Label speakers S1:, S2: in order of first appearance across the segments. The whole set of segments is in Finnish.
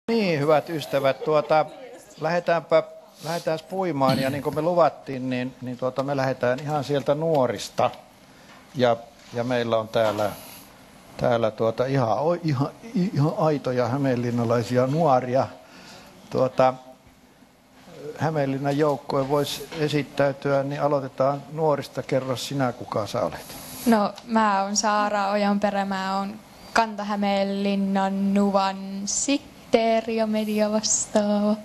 S1: Niin, hyvät ystävät, lähdetään puimaan ja niin kuin me luvattiin, niin me lähdetään ihan sieltä nuorista ja meillä on täällä ihan aitoja hämeenlinnalaisia nuoria. Hämeenlinnan joukkoja voisi esittäytyä, niin aloitetaan nuorista. Kerro sinä, kuka sä olet.
S2: No, mä oon Saara Ojanperä, mä oon Kanta-Hämeenlinnan Nuvan sihteeri ja mediavastaava.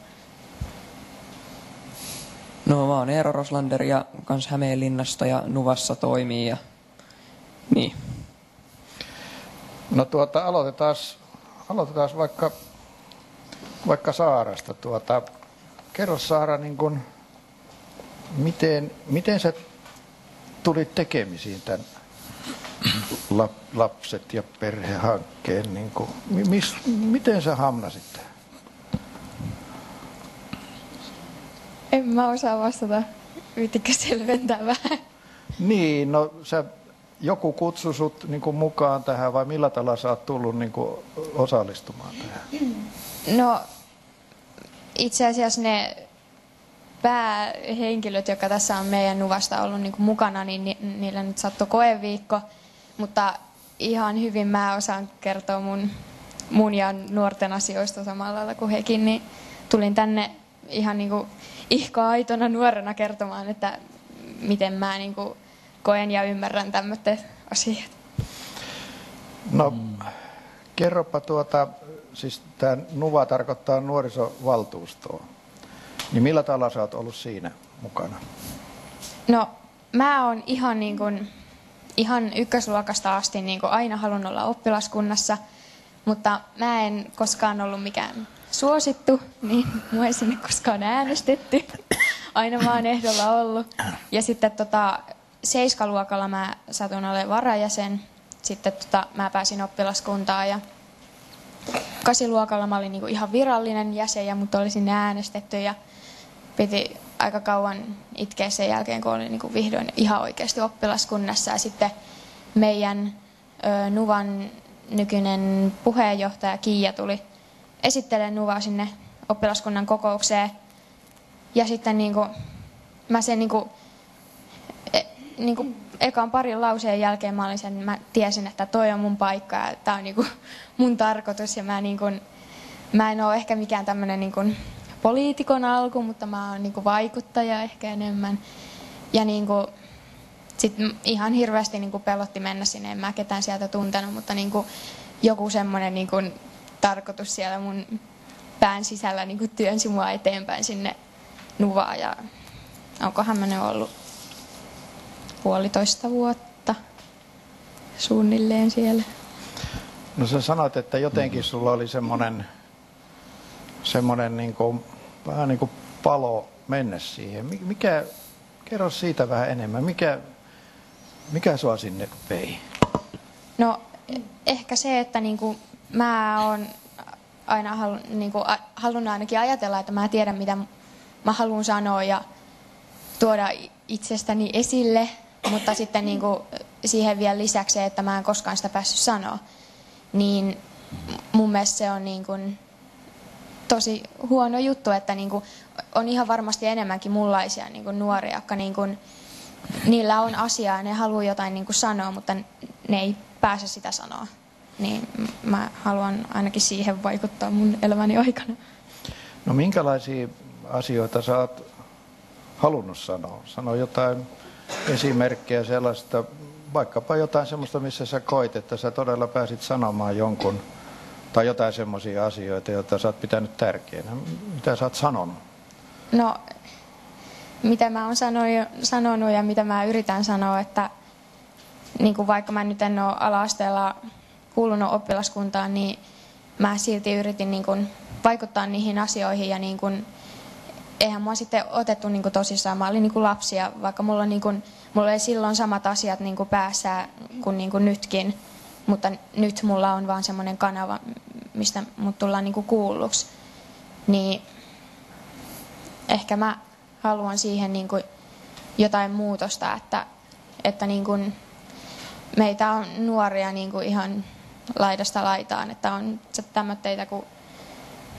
S3: No, mä oon Eero Roslander ja kans Hämeenlinnasta ja Nuvassa toimii ja niin.
S1: No aloitetaan vaikka Saarasta. Kerro Saara, niin kun, miten sä tulit tekemisiin tämän lapset ja perhehankkeen? Niin kun, miten sä hamnasit tämän?
S2: En mä osaa vastata. Yritikö selventää vähän?
S1: Niin, no joku kutsui sut niin kuin mukaan tähän vai millä tavalla sä oot tullut niin kuin osallistumaan tähän?
S2: No, itse asiassa ne päähenkilöt, jotka tässä on meidän Nuvasta ollut niin kuin mukana, niin niillä nyt sattui koeviikko. Mutta ihan hyvin mä osaan kertoa mun ja nuorten asioista samalla lailla kuin hekin, niin tulin tänne ihan niin kuin ihka-aitona nuorena kertomaan, että miten mä niin kuin koen ja ymmärrän tämmöiset asiat.
S1: No, kerropa siis tämä NUVA tarkoittaa nuorisovaltuustoa. Niin millä tavalla sä oot ollut siinä mukana?
S2: No, mä oon ihan ykkösluokasta asti niin kuin aina halunnut olla oppilaskunnassa, mutta mä en koskaan ollut mikään suosittu, niin mua ei sinne koskaan äänestetty. Aina vaan ehdolla ollut. Ja sitten 7-luokalla mä satun olemaan varajäsen. Sitten mä pääsin oppilaskuntaan ja 8-luokalla mä olin niinku ihan virallinen jäsen ja mut oli sinne äänestetty ja piti aika kauan itkeä sen jälkeen, kun olin niinku vihdoin ihan oikeasti oppilaskunnassa. Ja sitten meidän Nuvan nykyinen puheenjohtaja Kiia tuli esittelemään Nuvaa sinne oppilaskunnan kokoukseen. Ja sitten mä sen ekan parin lauseen jälkeen mä tiesin, että toi on mun paikka ja tää on mun tarkoitus. Ja mä en ole ehkä mikään tämmönen poliitikon alku, mutta mä oon vaikuttaja ehkä enemmän. Ja sit ihan hirveästi pelotti mennä sinne, en mä ketään sieltä tuntenut, mutta joku semmonen tarkoitus siellä mun pään sisällä työnsi mua eteenpäin sinne Nuvaa ja onkohan mä ne ollut 1,5 vuotta suunnilleen siellä.
S1: No sä sanoit, että jotenkin sulla oli semmoinen vähän niin kuin palo mennä siihen. Kerro siitä vähän enemmän. Mikä sua sinne vei?
S2: No ehkä se, että mä oon aina halunnut ainakin ajatella, että mä tiedän mitä mä haluan sanoa ja tuoda itsestäni esille, mutta sitten siihen vielä lisäksi se, että mä en koskaan sitä päässyt sanoa, niin mun mielestä se on tosi huono juttu, että on ihan varmasti enemmänkin munlaisia nuoria, jotka niillä on asiaa, ne haluaa jotain sanoa, mutta ne ei pääse sitä sanoa. Niin mä haluan ainakin siihen vaikuttaa mun elämäni aikana.
S1: No minkälaisia asioita sä oot halunnut sanoa? Sano jotain esimerkkejä sellaista, vaikkapa jotain semmoista, missä sä koit, että sä todella pääsit sanomaan jonkun, tai jotain semmoisia asioita, joita sä oot pitänyt tärkeänä. Mitä sä oot sanonut?
S2: No, mitä mä oon sanonut ja mitä mä yritän sanoa, että vaikka mä nyt en ole ala-asteella kuulunut oppilaskuntaan, niin mä silti yritin vaikuttaa niihin asioihin ja eihän mua sitten otettu tosissaan. Mä olin lapsi ja vaikka mulla oli silloin samat asiat päässä kuin nytkin, mutta nyt mulla on vaan semmoinen kanava, mistä mut tullaan kuulluksi. Niin ehkä mä haluan siihen jotain muutosta, että meitä on nuoria ihan laidasta laitaan, että on tämmöitä kuin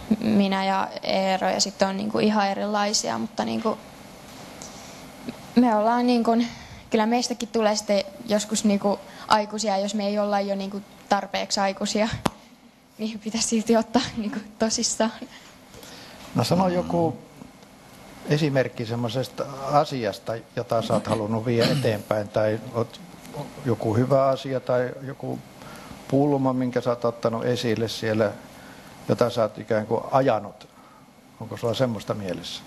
S2: minä ja Eero ja sitten on niin kuin ihan erilaisia, mutta niin kuin me ollaan niin kuin, kyllä meistäkin tulee sitten joskus niin kuin aikuisia, jos me ei olla jo niin kuin tarpeeksi aikuisia, niin pitäisi silti ottaa niin kuin tosissaan.
S1: No sano joku esimerkki semmoisesta asiasta, jota sä oot halunnut viedä eteenpäin, tai joku hyvä asia tai joku pulma, minkä sä oot ottanut esille siellä, jota sä oot ikään kuin ajanut. Onko sulla semmoista mielessä?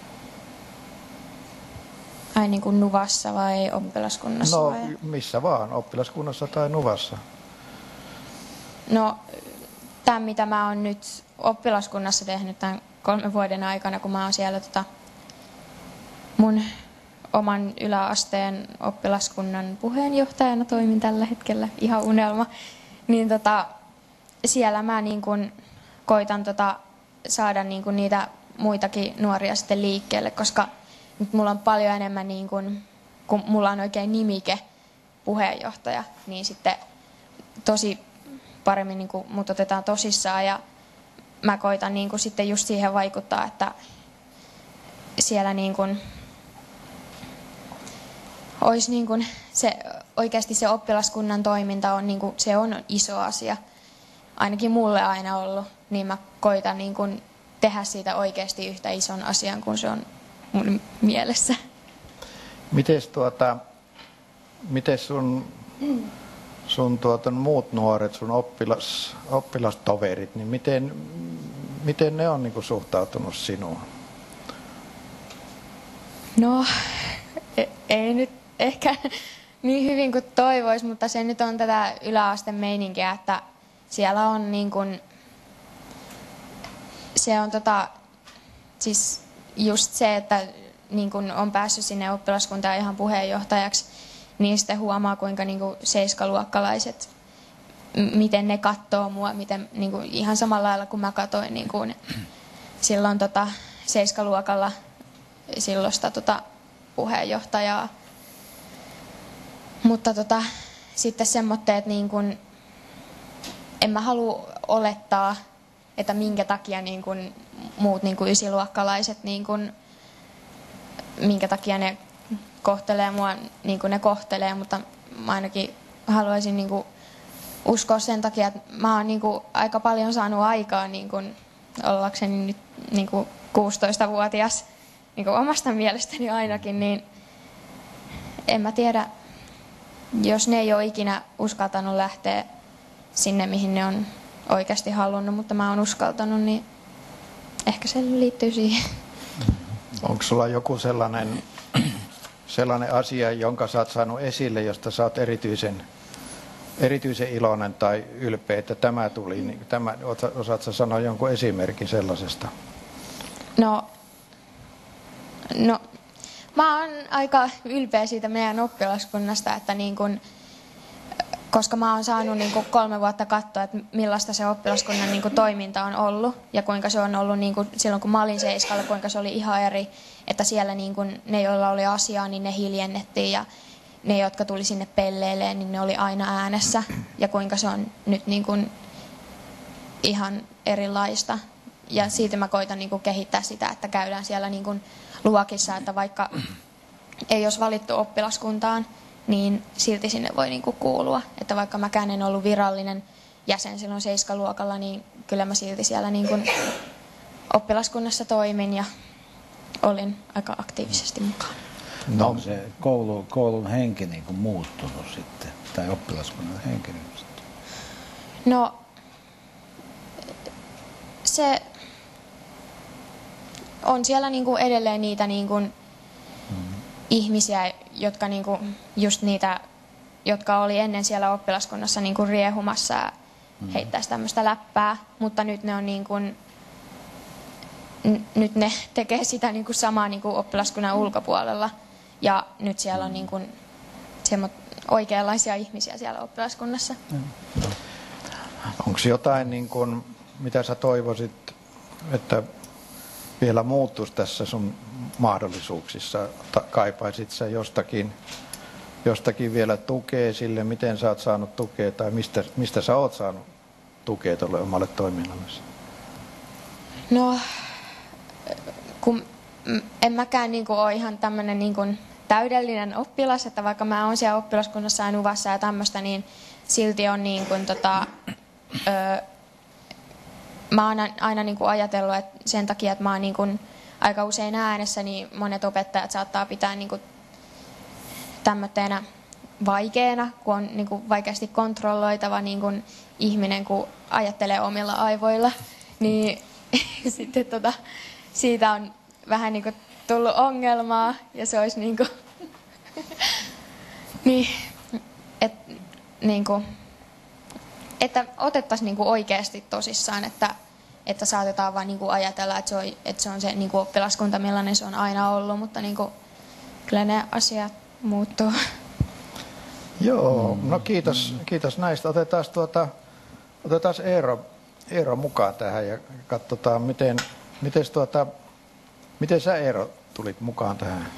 S2: Ai niin kuin Nuvassa vai oppilaskunnassa?
S1: No
S2: vai?
S1: missä vaan, oppilaskunnassa tai Nuvassa.
S2: No tämä mitä mä oon nyt oppilaskunnassa tehnyt tämän 3 vuoden aikana, kun mä oon siellä mun oman yläasteen oppilaskunnan puheenjohtajana toimin tällä hetkellä, ihan unelma, niin siellä mä niin kun koitan saada niin kun niitä muitakin nuoria sitten liikkeelle, koska nyt mulla on paljon enemmän, niin kun mulla on oikein nimike puheenjohtaja, niin sitten tosi paremmin niin kun mut otetaan tosissaan ja mä koitan niin kun sitten just siihen vaikuttaa, että siellä niin kun olisi niin kun oikeasti se oppilaskunnan toiminta on, niin kun, se on iso asia. Ainakin mulle aina ollut, niin mä koitan niin kun tehdä siitä oikeasti yhtä ison asian kuin se on mun mielessä.
S1: Miten sun muut nuoret, sun oppilastoverit, niin miten ne on niin kuin suhtautunut sinuun?
S2: No, ei nyt ehkä niin hyvin kuin toivoisi, mutta se nyt on tätä yläasteen meininkiä, että siellä on niin kuin, se on siis just se, että niin kuin on päässyt sinne oppilaskuntaan ihan puheenjohtajaksi, niin sitten huomaa, kuinka niin kuin seiskaluokkalaiset, miten ne katsoo mua, miten, niin kuin ihan samalla lailla kuin mä katsoin niin kuin silloin seiskaluokalla silloista puheenjohtajaa. Mutta sitten semmoitteet, niin kuin, en mä halua olettaa, että minkä takia niin kuin muut niin kuin ysiluokkalaiset, niin kuin, minkä takia ne kohtelee mua niin kuin ne kohtelee, mutta mä ainakin haluaisin niin kuin uskoa sen takia, että mä oon niin kuin aika paljon saanut aikaa niin kuin ollakseni nyt niin kuin 16-vuotias niin kuin omasta mielestäni ainakin, niin en mä tiedä, jos ne ei ole ikinä uskaltanut lähteä sinne, mihin ne on oikeasti halunnut, mutta mä oon uskaltanut, niin ehkä se liittyy siihen.
S1: Onko sulla joku sellainen asia, jonka sä oot saanut esille, josta sä oot erityisen iloinen tai ylpeä, että tämä tuli? Niin osaatko sanoa jonkun esimerkin sellaisesta?
S2: No, mä oon aika ylpeä siitä meidän oppilaskunnasta, että niin kun, koska mä oon saanut niin kun 3 vuotta katsoa, että millaista se oppilaskunnan niin kun toiminta on ollut ja kuinka se on ollut niin kun silloin, kun mä olin seiskalla, kuinka se oli ihan eri, että siellä niin kun ne, joilla oli asiaa, niin ne hiljennettiin ja ne, jotka tuli sinne pelleilemään, niin ne oli aina äänessä ja kuinka se on nyt niin kun ihan erilaista. Ja siitä mä koitan niin kun kehittää sitä, että käydään siellä niin kun luokissa, että vaikka ei olisi valittu oppilaskuntaan, niin silti sinne voi niin kuin kuulua. Että vaikka mäkään en ollut virallinen jäsen silloin 7-luokalla, niin kyllä mä silti siellä niin kuin oppilaskunnassa toimin ja olin aika aktiivisesti mukaan.
S4: No, onko se koulun henki niin kuin muuttunut sitten, tai oppilaskunnan henki sitten?
S2: No, se on siellä niin kuin edelleen niitä niin kuin ihmisiä, jotka niin kuin, just niitä, jotka oli ennen siellä oppilaskunnassa niin kuin riehumassa ja heittäisi tämmöistä läppää, mutta nyt ne on niin kuin, nyt ne tekee sitä niin kuin samaa niin kuin oppilaskunnan ulkopuolella ja nyt siellä on niin kuin oikeanlaisia ihmisiä siellä oppilaskunnassa.
S1: Onko jotain, niin kuin, mitä sä toivoisit, että vielä muuttuisi tässä sun mahdollisuuksissa? Kaipaisit sä jostakin vielä tukea sille, miten sä oot saanut tukea tai mistä sä oot saanut tukea tuolle omalle toiminnallesi?
S2: No, kun en mäkään niinku ole ihan tämmöinen niinku täydellinen oppilas, että vaikka mä oon siellä oppilaskunnassa ja Nuvassa ja tämmöistä, niin silti on niinku, mä oon aina niinku ajatellut, että sen takia, että mä oon niinku aika usein äänessä, niin monet opettajat saattaa pitää niinku tämmötenä vaikeana, kun on niinku vaikeasti kontrolloitava niinku ihminen, kun ajattelee omilla aivoilla, niin sitten siitä on vähän niinku tullut ongelmaa ja se olisi niinku niin, että otettaisiin niinku oikeasti tosissaan, että saatetaan vaan niinku ajatella, että se on se niinku oppilaskunta, millainen se on aina ollut, mutta niinku, kyllä ne asiat muuttuu.
S1: Joo, no kiitos näistä. Otetaan Eero mukaan tähän ja katsotaan, miten sä Eero tulit mukaan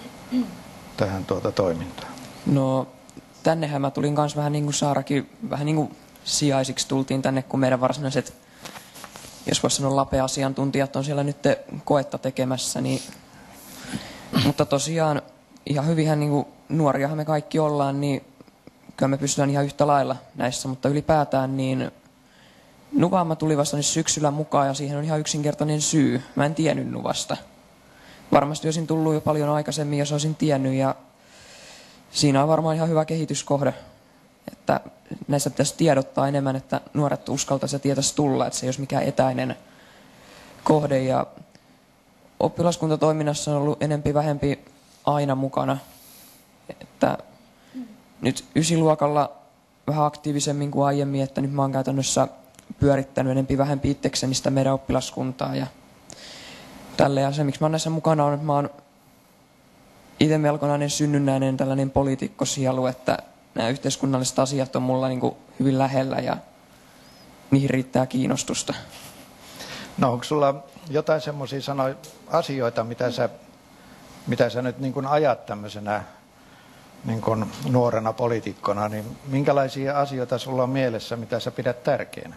S1: tähän toimintaan.
S3: No tännehän mä tulin kanssa vähän niin kuin Saarakin, vähän niin kuin sijaisiksi tultiin tänne, kun meidän varsinaiset, jos voisi sanoa LAPE-asiantuntijat on siellä nyt koetta tekemässä, niin, mutta tosiaan ihan hyvinhän niin kuin nuoriahan me kaikki ollaan, niin kyllä me pystytään ihan yhtä lailla näissä, mutta ylipäätään niin Nuvaan mä tulin vasta nyt syksyllä mukaan ja siihen on ihan yksinkertainen syy. Mä en tiennyt Nuvasta. Varmasti olisin tullut jo paljon aikaisemmin, jos olisin tiennyt ja siinä on varmaan ihan hyvä kehityskohde, että näistä pitäisi tiedottaa enemmän, että nuoret uskaltaisi ja tietäisi tulla, että se ei olisi mikään etäinen kohde ja oppilaskuntatoiminnassa on ollut enempi vähempi aina mukana, että nyt 9-luokalla vähän aktiivisemmin kuin aiemmin, että nyt mä oon käytännössä pyörittänyt enempi vähempi itsekseni sitä meidän oppilaskuntaa ja tälle. Ja se, miksi mä oon näissä mukana, on, että mä oon itse melkoinen synnynnäinen tällainen poliitikkosielu, että nämä yhteiskunnalliset asiat on mulla niin kuin hyvin lähellä ja niihin riittää kiinnostusta.
S1: No onko sulla jotain semmoisia asioita, mitä sä nyt niin kuin ajat tämmöisenä niin kuin nuorena poliitikkona, niin minkälaisia asioita sulla on mielessä, mitä sä pidät tärkeänä?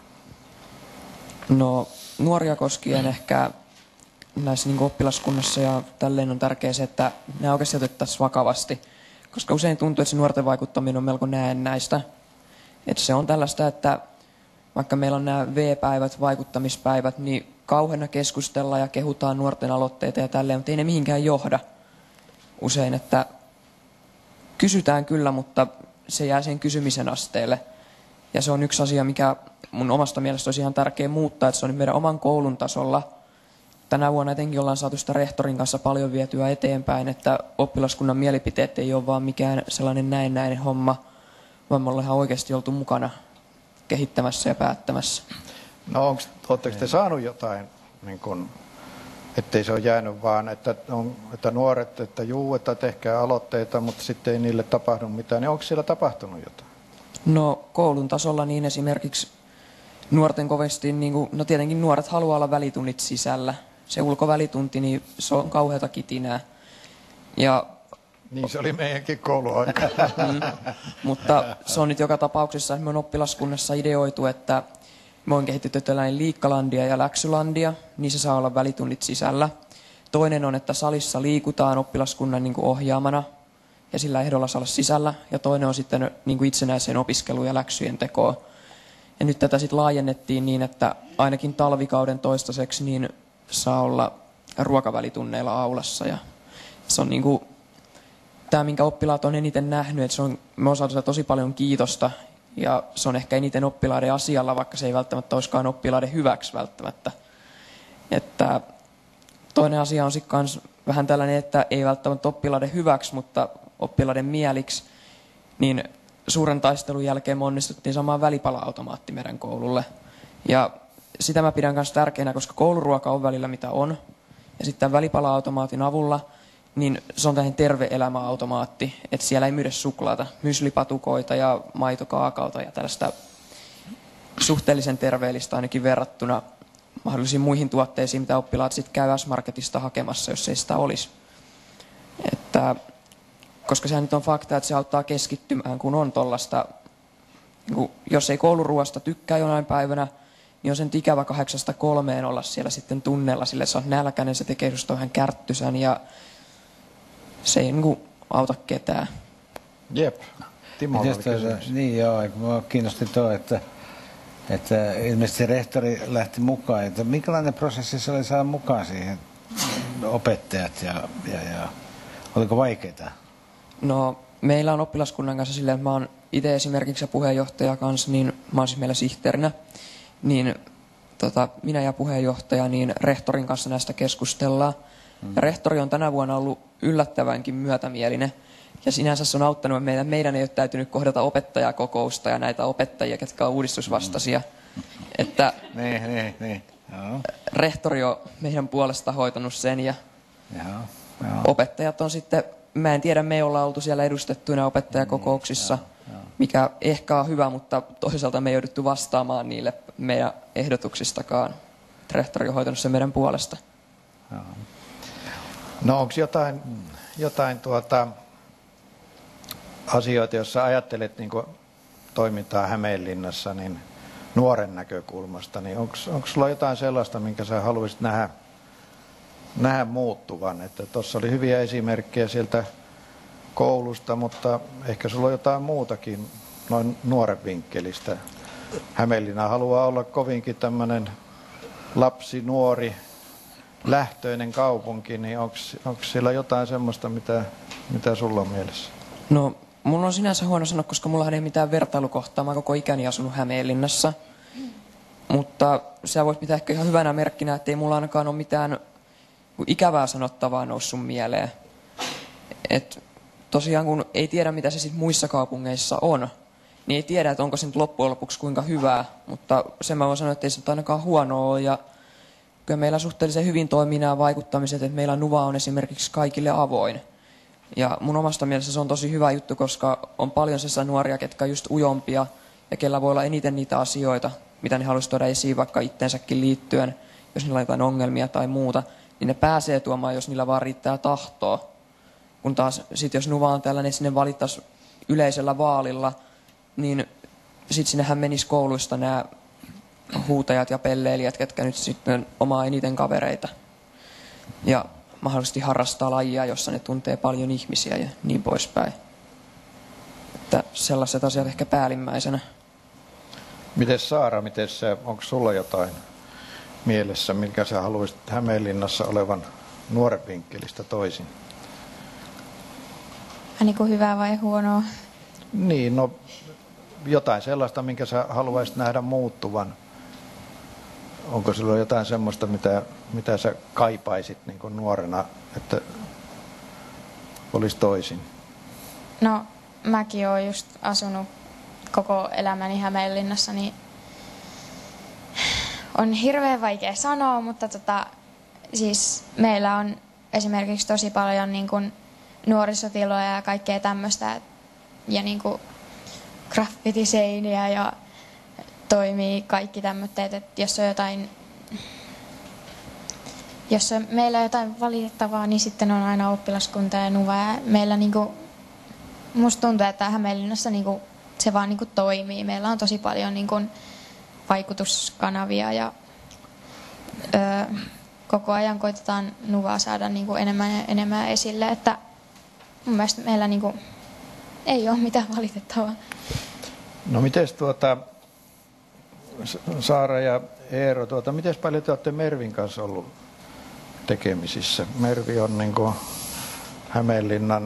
S3: No nuoria koskien ehkä näissä niin kuin oppilaskunnassa ja tälleen on tärkeää se, että nämä oikeasti otettaisiin vakavasti, koska usein tuntuu, että se nuorten vaikuttaminen on melko näennäistä. Että se on tällaista, että vaikka meillä on nämä V-päivät, vaikuttamispäivät, niin kauheana keskustellaan ja kehutaan nuorten aloitteita ja tälleen, mutta ei ne mihinkään johda usein, että kysytään kyllä, mutta se jää sen kysymisen asteelle. Ja se on yksi asia, mikä mun omasta mielestä olisi ihan tärkeä muuttaa, että se on nyt meidän oman koulun tasolla. Tänä vuonna etenkin ollaan saatu sitä rehtorin kanssa paljon vietyä eteenpäin, että oppilaskunnan mielipiteet ei ole vaan mikään sellainen näennäinen homma, vaan me ollaan ihan oikeasti oltu mukana kehittämässä ja päättämässä.
S1: No oletteko te saanut jotain, niin kun, ettei se ole jäänyt vaan, että nuoret, että tehkää aloitteita, mutta sitten ei niille tapahdu mitään, niin onko siellä tapahtunut jotain?
S3: No koulun tasolla niin esimerkiksi nuorten kovasti, niin kuin, no tietenkin nuoret haluaa olla välitunnit sisällä. Se ulkovälitunti, niin se on kauheata kitinää. Ja
S1: niin se oli meidänkin kouluaika.
S3: Mutta se on nyt joka tapauksessa, että me on oppilaskunnassa ideoitu, että me on kehitetty tällainen liikkalandia ja läksylandia, niin se saa olla välitunnit sisällä. Toinen on, että salissa liikutaan oppilaskunnan niin kuin ohjaamana ja sillä ehdolla saa olla sisällä. Ja toinen on sitten niin kuin itsenäiseen opiskeluun ja läksyjen tekoon. Ja nyt tätä sitten laajennettiin niin, että ainakin talvikauden toistaiseksi niin saa olla ruokavälitunneilla aulassa. Ja se on niin kuin tämä, minkä oppilaat on eniten nähnyt, että me on saatu tosi paljon kiitosta. Ja se on ehkä eniten oppilaiden asialla, vaikka se ei välttämättä olisikaan oppilaiden hyväksi välttämättä. Että toinen asia on sitten myös vähän tällainen, että ei välttämättä oppilaiden hyväksi, mutta oppilaiden mieliksi. Niin suuren taistelun jälkeen me onnistuttiin saamaan välipala-automaatti meidän koululle. Ja sitä mä pidän myös tärkeänä, koska kouluruoka on välillä mitä on. Ja sitten välipala-automaatin avulla niin se on tällainen terve elämäautomaatti, että siellä ei myydä suklaata, myslipatukoita ja maitokaakaota ja tällaista suhteellisen terveellistä ainakin verrattuna mahdollisiin muihin tuotteisiin, mitä oppilaat sitten käy S-Marketista hakemassa, jos ei sitä olisi. Että, koska sehän nyt on fakta, että se auttaa keskittymään, kun on tollaista, niin jos ei kouluruoasta tykkää jonain päivänä, niin on sen ikävä 8–3 olla siellä sitten tunnella, sille sä oot nälkäinen, se tekee susta vähän kärttysän ja se ei niin auta ketään.
S1: Jep. Timo oli kysymys.
S4: Niin joo, minua kiinnosti tuo, että ilmeisesti rehtori lähti mukaan. Että minkälainen prosessi se oli saada mukaan siihen opettajat ja oliko vaikeaa?
S3: No, meillä on oppilaskunnan kanssa silleen, että mä oon itse esimerkiksi puheenjohtaja kanssa, niin mä oon siis meillä sihteerinä, niin minä ja puheenjohtaja, niin rehtorin kanssa näistä keskustellaan. Ja rehtori on tänä vuonna ollut yllättävänkin myötämielinen. Ja sinänsä se on auttanut, että meidän ei ole täytynyt kohdata opettajakokousta ja näitä opettajia, ketkä on uudistusvastaisia. Että
S4: Niin. Joo.
S3: rehtori on meidän puolesta hoitanut sen ja
S4: Joo.
S3: opettajat on sitten, mä en tiedä, me ollaan oltu siellä edustettuina opettajakokouksissa, mikä ehkä on hyvä, mutta toisaalta me ei jouduttu vastaamaan niille meidän ehdotuksistakaan. Rehtori on hoitanut sen meidän puolesta.
S1: No onko jotain asioita, joissa ajattelet niin toimintaa Hämeenlinnassa niin nuoren näkökulmasta, niin onko sulla jotain sellaista, minkä sä haluaisit nähdä muuttuvan? Että tuossa oli hyviä esimerkkejä sieltä koulusta, mutta ehkä sulla on jotain muutakin noin nuoren vinkkelistä. Hämeenlinna haluaa olla kovinkin tämmöinen lapsi, nuori, lähtöinen kaupunki, niin onko siellä jotain semmoista, mitä sulla on mielessä?
S3: No, mulla on sinänsä huono sanoa, koska mulla ei ole mitään vertailukohtaa. Mä oon koko ikäni asunut Hämeenlinnassa. Mutta se voisi pitää ehkä ihan hyvänä merkkinä, että ei mulla ainakaan ole mitään ikävää sanottavaa noussut mieleen. Et tosiaan kun ei tiedä, mitä se sitten muissa kaupungeissa on, niin ei tiedä, että onko se nyt loppujen lopuksi kuinka hyvää. Mutta sen mä voin sanoa, että ei se nyt ainakaan huonoa ole. Ja kyllä meillä suhteellisen hyvin toimii nämä vaikuttamiset, että meillä Nuva on esimerkiksi kaikille avoin. Ja mun omasta mielestä se on tosi hyvä juttu, koska on paljon sellaisia nuoria, ketkä on just ujompia ja kellä voi olla eniten niitä asioita, mitä ne haluaisi tuoda esiin vaikka itsensäkin liittyen, jos niillä on jotain ongelmia tai muuta, niin ne pääsee tuomaan, jos niillä vaan riittää tahtoa. Kun taas sit jos Nuva on tällainen, sinne valittaisiin yleisellä vaalilla, niin sit sinnehän menisi kouluista nämä huutajat ja pelleilijät, ketkä nyt sitten omaa eniten kavereita. Ja mahdollisesti harrastaa lajia, jossa ne tuntee paljon ihmisiä ja niin poispäin. Että sellaiset asiat ehkä päällimmäisenä.
S1: Mites Saara, onko sulla jotain mielessä, minkä sä haluaisit Hämeenlinnassa olevan nuoren vinkkelistä toisin?
S2: Niin kuin hyvää vai huonoa?
S1: Niin, no jotain sellaista, minkä sä haluaisit nähdä muuttuvan. Onko sulla jotain semmoista, mitä sä kaipaisit niin kuin nuorena, että olisi toisin?
S2: No, mäkin olen just asunut koko elämäni Hämeenlinnassa, niin on hirveän vaikea sanoa, mutta siis meillä on esimerkiksi tosi paljon niin kuin nuorisotiloja ja kaikkea tämmöistä ja niin kuin graffitiseiniä ja toimii kaikki tämmöitteet, että jos on meillä jotain valitettavaa, niin sitten on aina oppilaskunta ja Nuva. Ja meillä niinku, musta tuntuu, että Hämeenlinnassa niinku, se vaan niinku toimii. Meillä on tosi paljon niinku, vaikutuskanavia ja koko ajan koitetaan Nuvaa saada niinku, enemmän ja enemmän esille. Että mun mielestä meillä niinku, ei ole mitään valitettavaa.
S1: No mites Saara ja Eero, miten paljon te olette Mervin kanssa ollut tekemisissä? Mervi on niin kuin Hämeenlinnan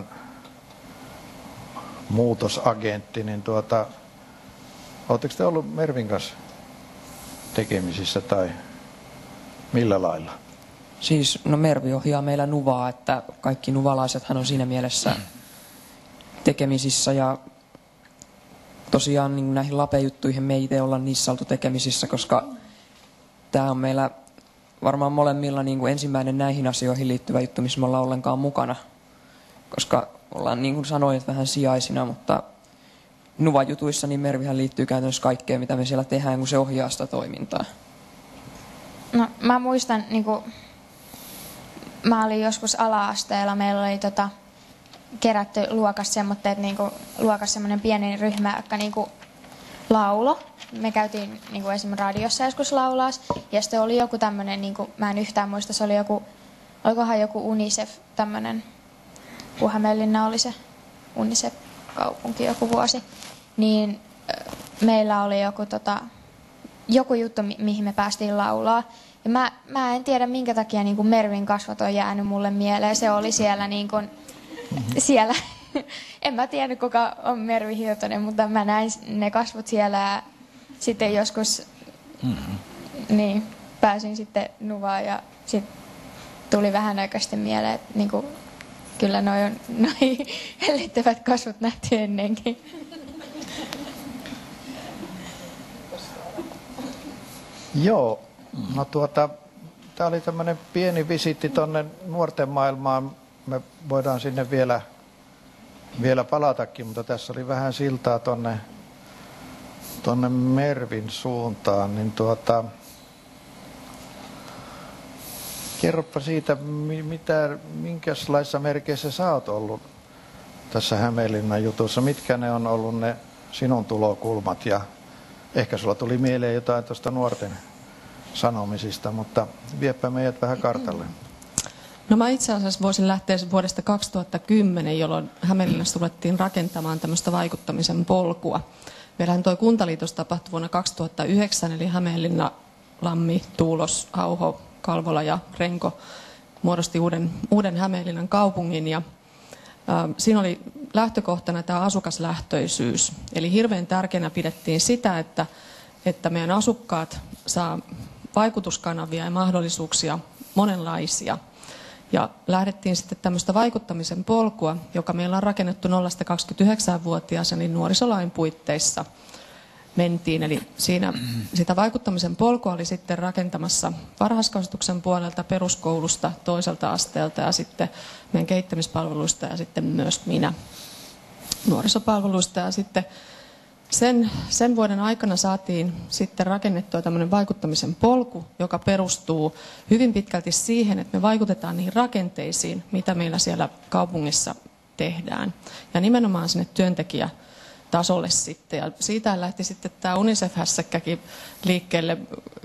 S1: muutosagentti, niin oletteko te ollut Mervin kanssa tekemisissä tai millä lailla?
S3: Siis, no Mervi ohjaa meillä Nuvaa, että kaikki nuvalaisethan on siinä mielessä tekemisissä ja tosiaan niin näihin lapejuttuihin me ei itse olla niissä oltu tekemisissä, koska tämä on meillä varmaan molemmilla niin kuin ensimmäinen näihin asioihin liittyvä juttu, missä me ollaan ollenkaan mukana. Koska ollaan niin kuin sanoin, vähän sijaisina, mutta Nuva-jutuissa niin Mervihän liittyy käytännössä kaikkeen, mitä me siellä tehdään, kun se ohjaa sitä toimintaa.
S2: No mä muistan, niin kuin, mä olin joskus ala-asteella, meillä oli kerätty luokassa semmoinen pieni ryhmä, jotka niinku laulo. Me käytiin niin kuin esimerkiksi radiossa joskus laulaas. Ja sitten oli joku tämmöinen, niin kuin, mä en yhtään muista, se oli olikohan joku UNICEF tämmöinen, kun Hämeenlinna oli se UNICEF-kaupunki joku vuosi. Niin meillä oli joku juttu, mihin me päästiin laulaa. Ja mä en tiedä, minkä takia niin kuin Mervin kasvot on jäänyt mulle mieleen. Se oli siellä niin kuin, siellä. En mä tiedä, kuka on Mervi Hiltonen, mutta mä näin ne kasvot siellä ja sitten joskus niin, pääsin sitten Nuvaan ja sitten tuli vähän aikaa sitten mieleen, että niin kuin, kyllä noi hellittävät kasvot nähty ennenkin.
S1: Joo, no tämä oli tämmöinen pieni visiitti tonne nuorten maailmaan. Me voidaan sinne vielä palatakin, mutta tässä oli vähän siltaa tonne Mervin suuntaan, niin kerropa siitä, minkälaisissa merkeissä sä oot ollut tässä Hämeenlinnan jutussa, mitkä ne on ollut ne sinun tulokulmat ja ehkä sulla tuli mieleen jotain tuosta nuorten sanomisista, mutta viepä meidät vähän kartalle.
S5: No mä itse asiassa voisin lähteä vuodesta 2010, jolloin Hämeenlinnassa ruvettiin rakentamaan tämmöistä vaikuttamisen polkua. Meillähän toi kuntaliitos tapahtui vuonna 2009, eli Hämeenlinna, Lammi, Tuulos, Auho, Kalvola ja Renko muodosti uuden Hämeenlinnan kaupungin. Ja, siinä oli lähtökohtana tämä asukaslähtöisyys. Eli hirveän tärkeänä pidettiin sitä, että meidän asukkaat saa vaikutuskanavia ja mahdollisuuksia monenlaisia. Ja lähdettiin sitten tämmöistä vaikuttamisen polkua, joka meillä on rakennettu 0–29-vuotiaassa, niin nuorisolain puitteissa mentiin. Eli siinä sitä vaikuttamisen polkua oli sitten rakentamassa varhaiskasvatuksen puolelta, peruskoulusta, toiselta asteelta ja sitten meidän kehittämispalveluista ja sitten myös minä nuorisopalveluista. Ja sitten sen vuoden aikana saatiin sitten rakennettua tämmöinen vaikuttamisen polku, joka perustuu hyvin pitkälti siihen, että me vaikutetaan niihin rakenteisiin, mitä meillä siellä kaupungissa tehdään. Ja nimenomaan sinne työntekijätasolle sitten. Ja siitä lähti sitten tämä UNICEF-hässäkkäkin liikkeelle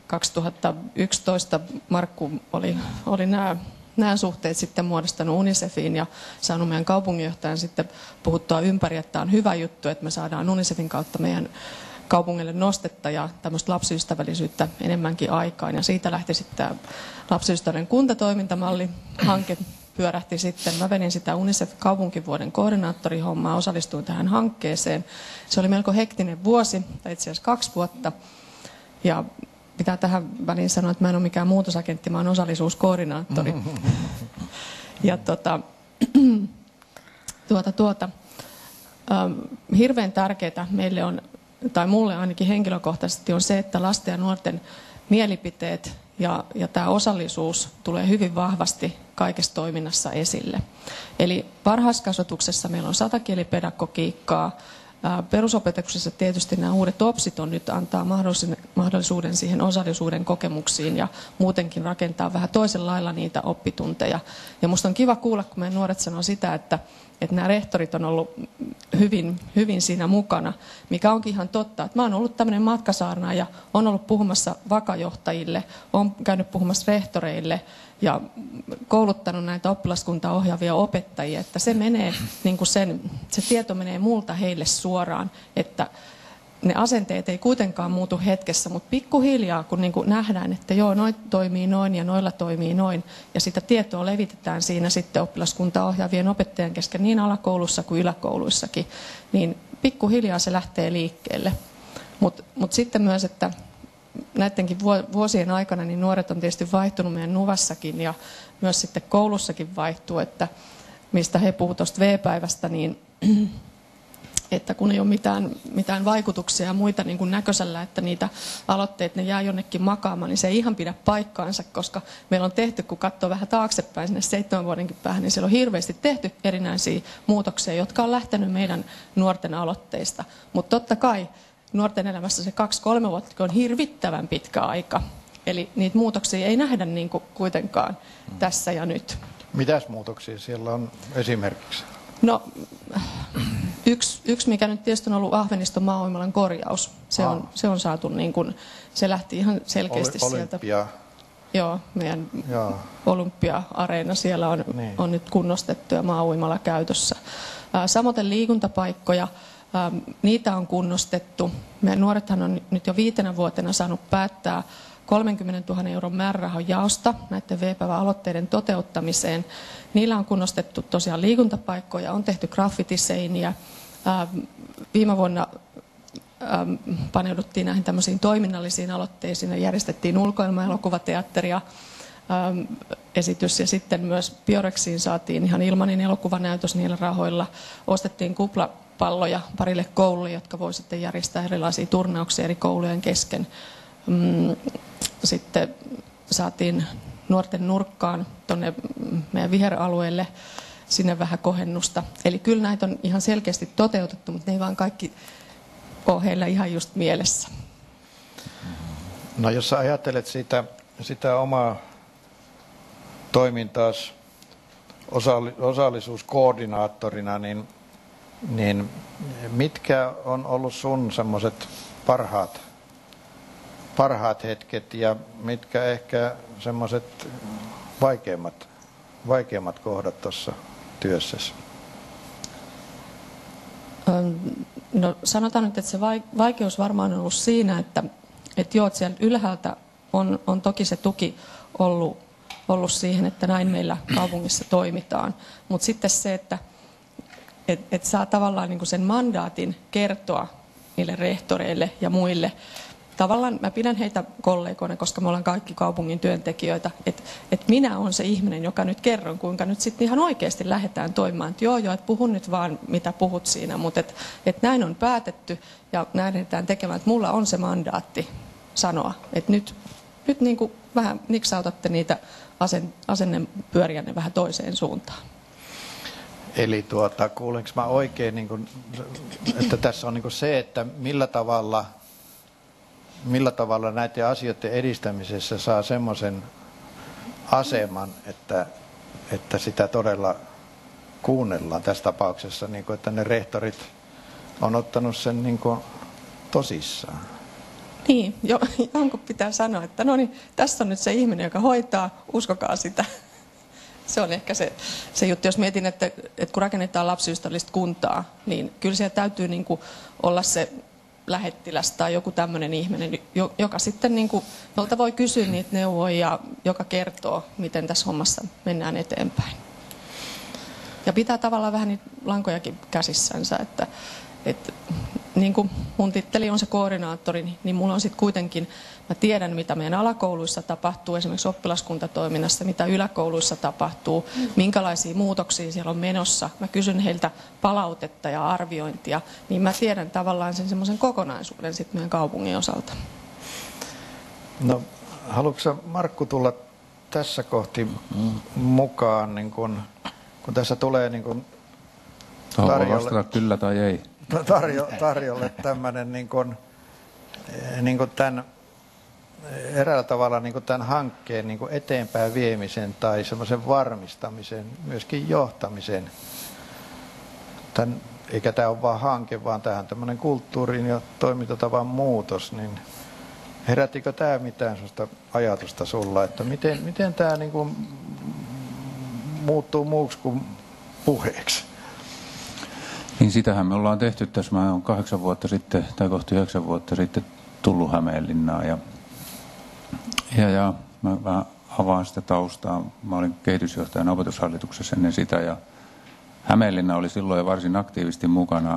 S5: 2011. Markku oli nämä suhteet sitten muodostanut UNICEFiin ja saanut meidän kaupunginjohtajan sitten puhuttua ympäri, että tämä on hyvä juttu, että me saadaan UNICEFin kautta meidän kaupungille nostetta ja tämmöistä lapsiystävällisyyttä enemmänkin aikaan. Ja siitä lähti sitten tämä lapsiystävällinen kuntatoimintamalli-hanke pyörähti sitten. Mä vedin sitä UNICEF-kaupunkivuoden koordinaattorihommaa, osallistuin tähän hankkeeseen. Se oli melko hektinen vuosi, tai itse asiassa 2 vuotta. Ja pitää tähän väliin sanoa, että mä en ole mikään muutosagentti, mä olen osallisuuskoordinaattori. Ja hirveän tärkeää meille on, tai mulle ainakin henkilökohtaisesti on se, että lasten ja nuorten mielipiteet ja tämä osallisuus tulee hyvin vahvasti kaikessa toiminnassa esille. Eli varhaiskasvatuksessa meillä on 100-kielipedagogiikkaa. Perusopetuksessa tietysti nämä uudet OPSit on nyt antaa mahdollisuuden siihen osallisuuden kokemuksiin ja muutenkin rakentaa vähän toisella lailla niitä oppitunteja. Ja musta on kiva kuulla, kun meidän nuoret sanoo sitä, että nämä rehtorit on ollut hyvin siinä mukana, mikä onkin ihan totta. Että mä oon ollut tämmöinen matkasaarnaaja, on ollut puhumassa vakajohtajille, on käynyt puhumassa rehtoreille ja kouluttanut näitä oppilaskuntaa ohjaavia opettajia, että se menee, niin kuin se tieto menee multa heille suoraan, että ne asenteet ei kuitenkaan muutu hetkessä, mutta pikkuhiljaa, kun niin kuin nähdään, että joo, noi toimii noin ja noilla toimii noin, ja sitä tietoa levitetään siinä sitten oppilaskuntaa ohjaavien opettajien kesken niin alakoulussa kuin yläkouluissakin, niin pikkuhiljaa se lähtee liikkeelle. Mut sitten myös, että näidenkin vuosien aikana niin nuoret on tietysti vaihtunut meidän Nuvassakin ja myös sitten koulussakin vaihtuu, että mistä he puhuvat tuosta V-päivästä, niin että kun ei ole mitään vaikutuksia ja muita niin kuin näköisellä, että niitä aloitteet ne jää jonnekin makaamaan, niin se ei ihan pidä paikkaansa, koska meillä on tehty, kun katsoo vähän taaksepäin sinne 7 vuodenkin päähän, niin siellä on hirveästi tehty erinäisiä muutoksia, jotka on lähtenyt meidän nuorten aloitteista. Mutta totta kai nuorten elämässä se 2–3 vuotta on hirvittävän pitkä aika. Eli niitä muutoksia ei nähdä niin kuin kuitenkaan tässä ja nyt.
S1: Mitäs muutoksia siellä on esimerkiksi?
S5: No, Yksi, mikä nyt tietysti on ollut Ahveniston maa-uimalan korjaus. Se on saatu, niin kuin, se lähti ihan selkeästi sieltä. Joo, meidän Olympia-areena siellä on nyt kunnostettu ja maa-uimala käytössä. Samoin liikuntapaikkoja, niitä on kunnostettu. Meidän nuorethan on nyt jo 5 vuotena saanut päättää 30 000 euron määrärahan jaosta näiden V-päivä-aloitteiden toteuttamiseen. Niillä on kunnostettu tosiaan liikuntapaikkoja, on tehty graffitiseiniä. Viime vuonna paneuduttiin näihin tämmöisiin toiminnallisiin aloitteisiin ja järjestettiin ulkoilma- ja elokuvateatteria esitys ja sitten myös Biorexiin saatiin ihan ilmainen elokuvanäytös niillä rahoilla. Ostettiin kuplapalloja parille koululle, jotka voi sitten järjestää erilaisia turnauksia eri koulujen kesken. Sitten saatiin nuorten nurkkaan tuonne meidän viheralueelle sinne vähän kohennusta. Eli kyllä näitä on ihan selkeästi toteutettu, mutta ne ei vaan kaikki ole heillä ihan just mielessä.
S1: No jos sä ajattelet sitä omaa toimintaasi osallisuuskoordinaattorina, niin mitkä on ollut sun semmoiset parhaat hetket ja mitkä ehkä semmoiset vaikeimmat kohdat tuossa työssäsi?
S5: No sanotaan nyt, että se vaikeus varmaan on ollut siinä, että siellä ylhäältä on toki se tuki ollut siihen, että näin meillä kaupungissa toimitaan. Mutta sitten se, että saa tavallaan niin kuin sen mandaatin kertoa niille rehtoreille ja muille. Tavallaan mä pidän heitä kollegoina, koska me ollaan kaikki kaupungin työntekijöitä, että minä olen se ihminen, joka nyt kerron, kuinka nyt sitten ihan oikeasti lähdetään toimimaan. Että joo, että puhun nyt vaan, mitä puhut siinä, mutta että näin on päätetty ja näin lähdetään tekemään, että mulla on se mandaatti sanoa, että nyt niin kuin vähän niksautatte niitä asennepyöriänne vähän toiseen suuntaan.
S1: Eli kuulenko mä oikein, niin kun, että tässä on niin kun se, että millä tavalla näiden asioiden edistämisessä saa semmoisen aseman, että sitä todella kuunnellaan tässä tapauksessa, niin kun, että ne rehtorit on ottanut sen niin kun tosissaan.
S5: Niin, jonkun pitää sanoa, että no niin, tässä on nyt se ihminen, joka hoitaa, uskokaa sitä. Se on ehkä se juttu, jos mietin, että kun rakennetaan lapsiystävällistä kuntaa, niin kyllä siellä täytyy niin kuin olla se lähettiläs tai joku tämmöinen ihminen, joka sitten, niin kuin, jolta voi kysyä niitä neuvoja ja joka kertoo, miten tässä hommassa mennään eteenpäin. Ja pitää tavallaan vähän niitä lankojakin käsissänsä, että niin kuin mun titteli on se koordinaattori, niin mulla on sitten kuitenkin, mä tiedän mitä meidän alakouluissa tapahtuu, esimerkiksi oppilaskuntatoiminnassa, mitä yläkouluissa tapahtuu, minkälaisia muutoksia siellä on menossa. Mä kysyn heiltä palautetta ja arviointia, niin mä tiedän tavallaan sen semmoisen kokonaisuuden sitten meidän kaupungin osalta.
S1: No, haluatko Markku tulla tässä kohti mukaan, niin kun tässä tulee niin kun
S6: vastata kyllä tai ei.
S1: Tarjolle tämmöinen niin kuin tämän eräällä tavalla niin kuin tämän hankkeen niin kuin eteenpäin viemisen tai semmoisen varmistamisen, myöskin johtamisen. Eikä tämä ole vain hanke, vaan tämähän tämmöinen kulttuurin ja toimintatavan muutos, niin herättikö tämä mitään sellaista ajatusta sulla, että miten tämä niin kuin muuttuu muuksi kuin puheeksi?
S6: Niin sitähän me ollaan tehty tässä. Mä olen 8 vuotta sitten, tai kohti 9 vuotta sitten tullut Hämeenlinnaan. Ja mä vähän avaan sitä taustaa. Mä olin kehitysjohtajana opetushallituksessa ennen sitä. Ja Hämeenlinna oli silloin jo varsin aktiivisesti mukana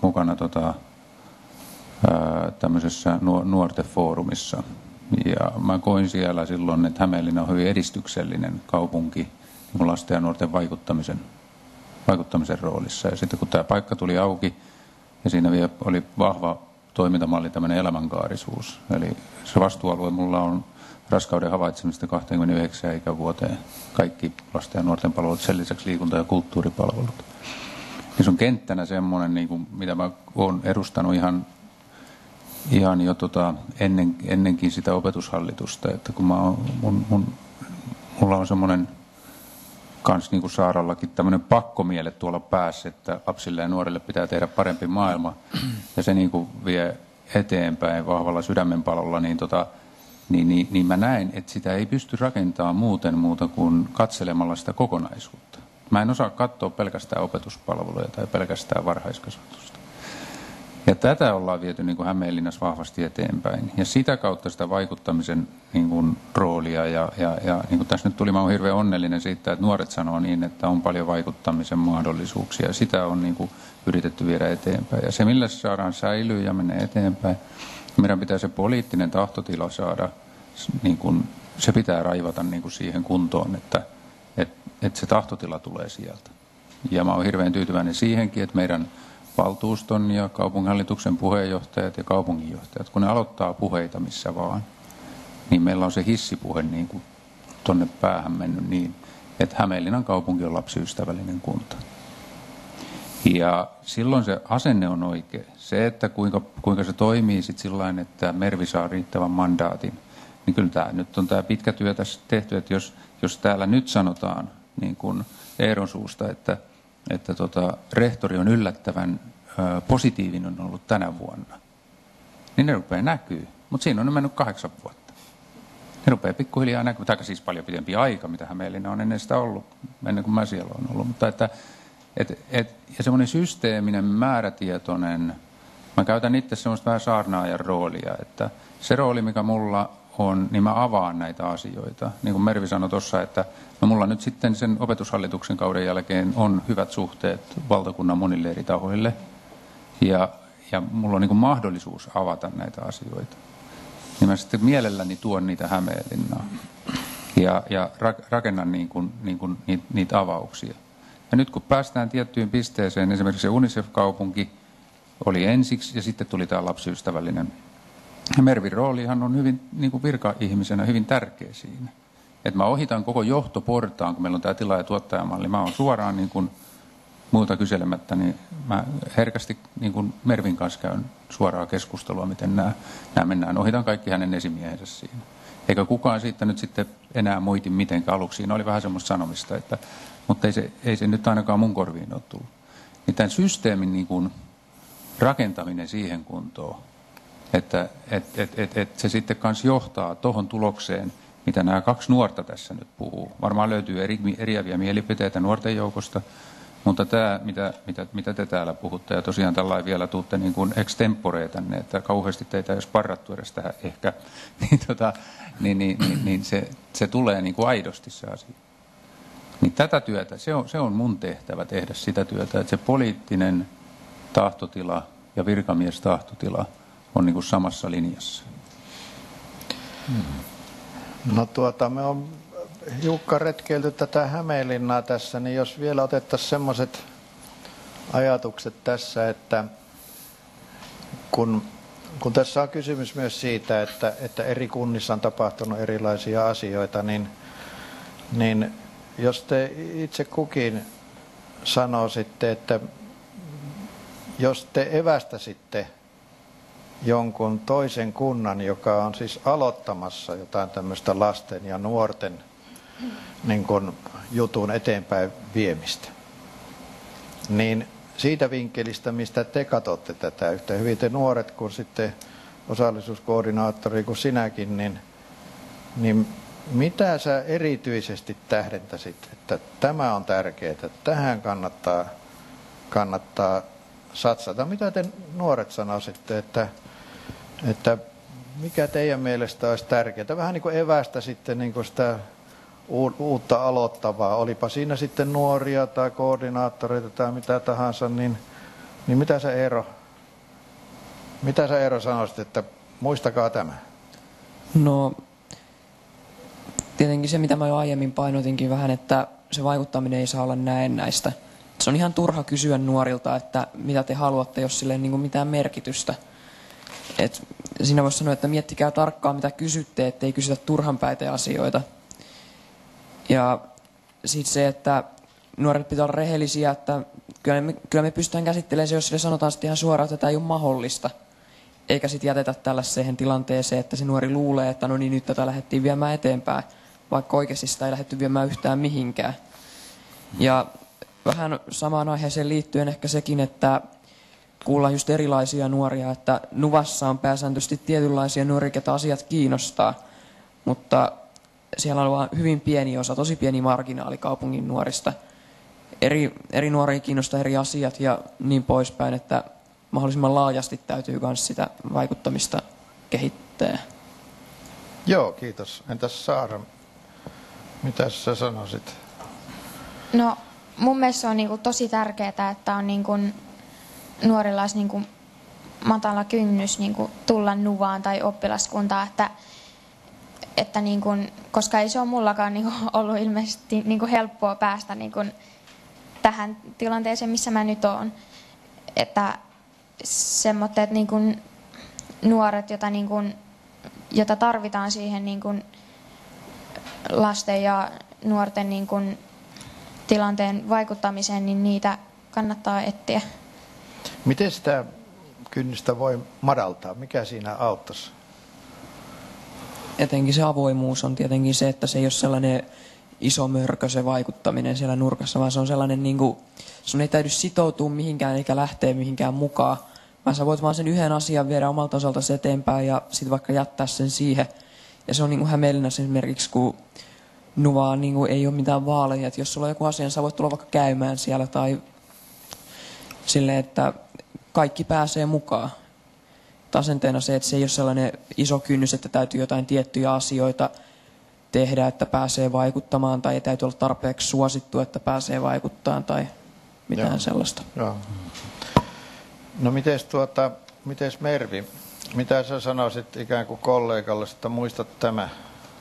S6: tämmöisessä nuorten foorumissa. Ja mä koin siellä silloin, että Hämeenlinna on hyvin edistyksellinen kaupunki niin lasten ja nuorten vaikuttamisen roolissa. Ja sitten kun tämä paikka tuli auki ja siinä vielä oli vahva toimintamalli, tämmöinen elämänkaarisuus. Eli se vastuualue mulla on raskauden havaitsemista 29 ikävuoteen. Kaikki lasten ja nuorten palvelut, sen lisäksi liikunta- ja kulttuuripalvelut. Ja se on kenttänä semmoinen, niin kuin, mitä mä oon edustanut ihan jo ennenkin sitä opetushallitusta. Että kun mulla on semmoinen kans niin kuin Saarallakin tämmöinen pakkomiele tuolla päässä, että lapsille ja nuorille pitää tehdä parempi maailma ja se niin kuin vie eteenpäin vahvalla sydämenpalolla, niin mä näen, että sitä ei pysty rakentamaan muuta kuin katselemalla sitä kokonaisuutta. Mä en osaa katsoa pelkästään opetuspalveluja tai pelkästään varhaiskasvatusta. Ja tätä ollaan viety niin kuin Hämeenlinnassa vahvasti eteenpäin. Ja sitä kautta sitä vaikuttamisen niin kuin roolia. Ja niin kuin tässä nyt tuli, mä olen hirveän onnellinen siitä, että nuoret sanoo niin, että on paljon vaikuttamisen mahdollisuuksia. Ja sitä on niin kuin yritetty viedä eteenpäin. Ja se, millä se saadaan säilyä ja menee eteenpäin, meidän pitää se poliittinen tahtotila saada, niin kuin, se pitää raivata niin kuin siihen kuntoon, että se tahtotila tulee sieltä. Ja mä olen hirveän tyytyväinen siihenkin, että meidän valtuuston ja kaupunginhallituksen puheenjohtajat ja kaupunginjohtajat, kun ne aloittaa puheita missä vaan, niin meillä on se hissipuhe niin kuin tonne päähän mennyt niin, että Hämeenlinnan kaupunki on lapsiystävällinen kunta. Ja silloin se asenne on oikea. Se, että kuinka se toimii sitten sillain, että Mervi saa riittävän mandaatin, niin kyllä tämä nyt on tämä pitkä työ tässä tehty, että jos täällä nyt sanotaan niin kuin Eeron suusta, että rehtori on yllättävän positiivinen ollut tänä vuonna, niin ne rupeaa näkyy. Mutta siinä on mennyt 8 vuotta. Ne rupeaa pikkuhiljaa näkyy, tai siis paljon pidempi aika, mitä Hämeenlinna on ennen sitä ollut, ennen kuin mä siellä olen ollut. Mutta ja semmoinen systeeminen, määrätietoinen, mä käytän itse semmoista vähän saarnaajan roolia, että se rooli, mikä mulla on, niin mä avaan näitä asioita. Niin kuin Mervi sanoi tuossa, että no mulla nyt sitten sen opetushallituksen kauden jälkeen on hyvät suhteet valtakunnan monille eri tahoille. Ja mulla on niin kuin mahdollisuus avata näitä asioita. Niin mä sitten mielelläni tuon niitä Hämeenlinnaan ja rakennan niitä avauksia. Ja nyt kun päästään tiettyyn pisteeseen, esimerkiksi se UNICEF-kaupunki oli ensiksi ja sitten tuli tämä lapsiystävällinen. Mervin roolihan on hyvin niin kuin virka-ihmisenä hyvin tärkeä siinä. Että mä ohitan koko johtoportaan, kun meillä on tämä tila- ja tuottajamalli. Mä oon suoraan niin kuin muuta kyselemättä, niin mä herkästi niin kuin Mervin kanssa käyn suoraa keskustelua, miten nämä mennään. Ohitan kaikki hänen esimiehensä siinä. Eikä kukaan siitä nyt sitten enää moiti mitenkään aluksi. Siinä oli vähän semmoista sanomista, mutta ei se nyt ainakaan mun korviin ole tullut. Niin tämän systeemin niin kuin rakentaminen siihen kuntoon, että se sitten kanssa johtaa tuohon tulokseen, mitä nämä 2 nuorta tässä nyt puhuu. Varmaan löytyy eriäviä mielipiteitä nuorten joukosta, mutta tämä, mitä te täällä puhutte, ja tosiaan tällainen vielä tuutte niin kuin extemporee tänne, että kauheasti teitä ei ole sparrattu edes tähän ehkä, niin se tulee niin kuin aidosti se asia. Niin tätä työtä, se on mun tehtävä tehdä sitä työtä, että se poliittinen tahtotila ja virkamiestahtotila on niin kuin samassa linjassa.
S1: No me on hiukka retkeilty tätä Hämeenlinnaa tässä, niin jos vielä otettaisiin semmoiset ajatukset tässä, että kun tässä on kysymys myös siitä, että eri kunnissa on tapahtunut erilaisia asioita, niin jos te itse kukin sanoisitte, että jos te evästäisitte jonkun toisen kunnan, joka on siis aloittamassa jotain tämmöistä lasten ja nuorten niin kuin jutun eteenpäin viemistä, niin siitä vinkkelistä, mistä te katsotte tätä yhtä hyvin, te nuoret kuin sitten osallisuuskoordinaattori kuin sinäkin, niin mitä sä erityisesti tähdentäisit, että tämä on tärkeää, että tähän kannattaa satsata? Mitä te nuoret sanoisitte, että mikä teidän mielestä olisi tärkeää? Vähän niin kuin evästä sitten niin kuin sitä uutta aloittavaa, olipa siinä sitten nuoria tai koordinaattoreita tai mitä tahansa, niin mitä sä Eero sanoisit, että muistakaa tämä?
S3: No tietenkin se, mitä mä jo aiemmin painotinkin vähän, että se vaikuttaminen ei saa olla näennäistä. Se on ihan turha kysyä nuorilta, että mitä te haluatte, jos sille ei niin kuin mitään merkitystä. Et siinä voisi sanoa, että miettikää tarkkaan, mitä kysytte, ettei kysytä turhanpäitä asioita. Ja sitten se, että nuoret pitää olla rehellisiä, että kyllä me pystytään käsittelemään se, jos sille sanotaan sitten ihan suoraan, että tämä ei ole mahdollista. Eikä sitten jätetä tällaiseen tilanteeseen, että se nuori luulee, että no niin, nyt tätä lähdettiin viemään eteenpäin, vaikka oikeasti sitä ei lähdetty viemään yhtään mihinkään. Ja vähän samaan aiheeseen liittyen ehkä sekin, että kuullaan just erilaisia nuoria, että Nuvassa on pääsääntöisesti tietynlaisia nuoria, ketä asiat kiinnostaa, mutta siellä on vain hyvin pieni osa, tosi pieni marginaali kaupungin nuorista. Eri nuoria kiinnostaa eri asiat ja niin poispäin, että mahdollisimman laajasti täytyy myös sitä vaikuttamista kehittää.
S1: Joo, kiitos. Entäs Saara, mitä sä sanoisit?
S2: No mun mielestä se on niinku tosi tärkeää, että on niinku nuorilla olisi niinku matala kynnys niinku tulla Nuvaan tai oppilaskuntaan, että niinku, koska ei se ole mullakaan niinku ollut ilmeisesti niinku helppoa päästä niinku tähän tilanteeseen, missä mä nyt oon. Että semmoitteet niinku nuoret, jota tarvitaan siihen niinku lasten ja nuorten niinku tilanteen vaikuttamiseen, niin niitä kannattaa etsiä.
S1: Miten sitä kynnystä voi madaltaa? Mikä siinä auttaisi?
S3: Etenkin se avoimuus on tietenkin se, että se ei ole sellainen iso mörkö se vaikuttaminen siellä nurkassa, vaan se on sellainen, niin kuin, sun ei täydy sitoutua mihinkään eikä lähteä mihinkään mukaan, vaan sä voit vaan sen yhden asian viedä omalta osalta eteenpäin ja sitten vaikka jättää sen siihen. Ja se on niin kuin Hämeenlinnassa esimerkiksi, kun Nuvaan niin kuin ei ole mitään vaaleja, että jos sulla on joku asia, niin sä voit tulla vaikka käymään siellä tai silleen, että kaikki pääsee mukaan. Asenteena se, että se ei ole sellainen iso kynnys, että täytyy jotain tiettyjä asioita tehdä, että pääsee vaikuttamaan, tai ei täytyy olla tarpeeksi suosittu, että pääsee vaikuttamaan, tai mitään sellaista.
S1: Joo. No mites Mervi, mitä sä sanoisit ikään kuin kollegalle, että muistat tämä?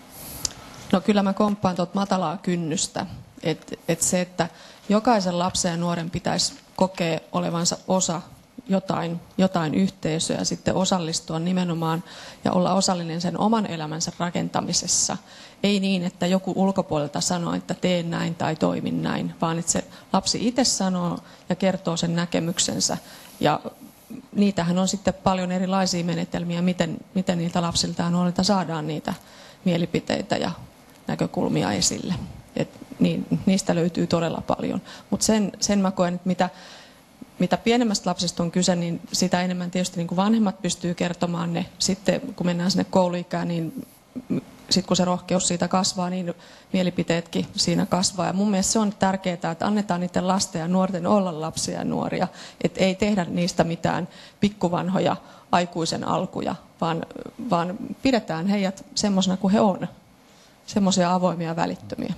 S5: No kyllä mä komppaan tuota matalaa kynnystä, että se, että jokaisen lapsen ja nuoren pitäisi kokea olevansa osa jotain yhteisöä ja sitten osallistua nimenomaan ja olla osallinen sen oman elämänsä rakentamisessa. Ei niin, että joku ulkopuolelta sanoo, että teen näin tai toimin näin, vaan että se lapsi itse sanoo ja kertoo sen näkemyksensä. Ja niitähän on sitten paljon erilaisia menetelmiä, miten niiltä lapsilta ja nuorilta saadaan niitä mielipiteitä ja näkökulmia esille. Niistä löytyy todella paljon. Mutta sen mä koen, että mitä pienemmästä lapsesta on kyse, niin sitä enemmän tietysti niin kuin vanhemmat pystyy kertomaan ne. Sitten kun mennään sinne kouluikään, niin sitten kun se rohkeus siitä kasvaa, niin mielipiteetkin siinä kasvaa. Ja mun mielestä se on tärkeää, että annetaan niiden lasten ja nuorten olla lapsia ja nuoria. Että ei tehdä niistä mitään pikkuvanhoja aikuisen alkuja, vaan pidetään heidät semmoisena kuin he on. Semmoisia avoimia ja välittömiä.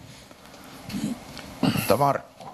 S1: Mutta Markku.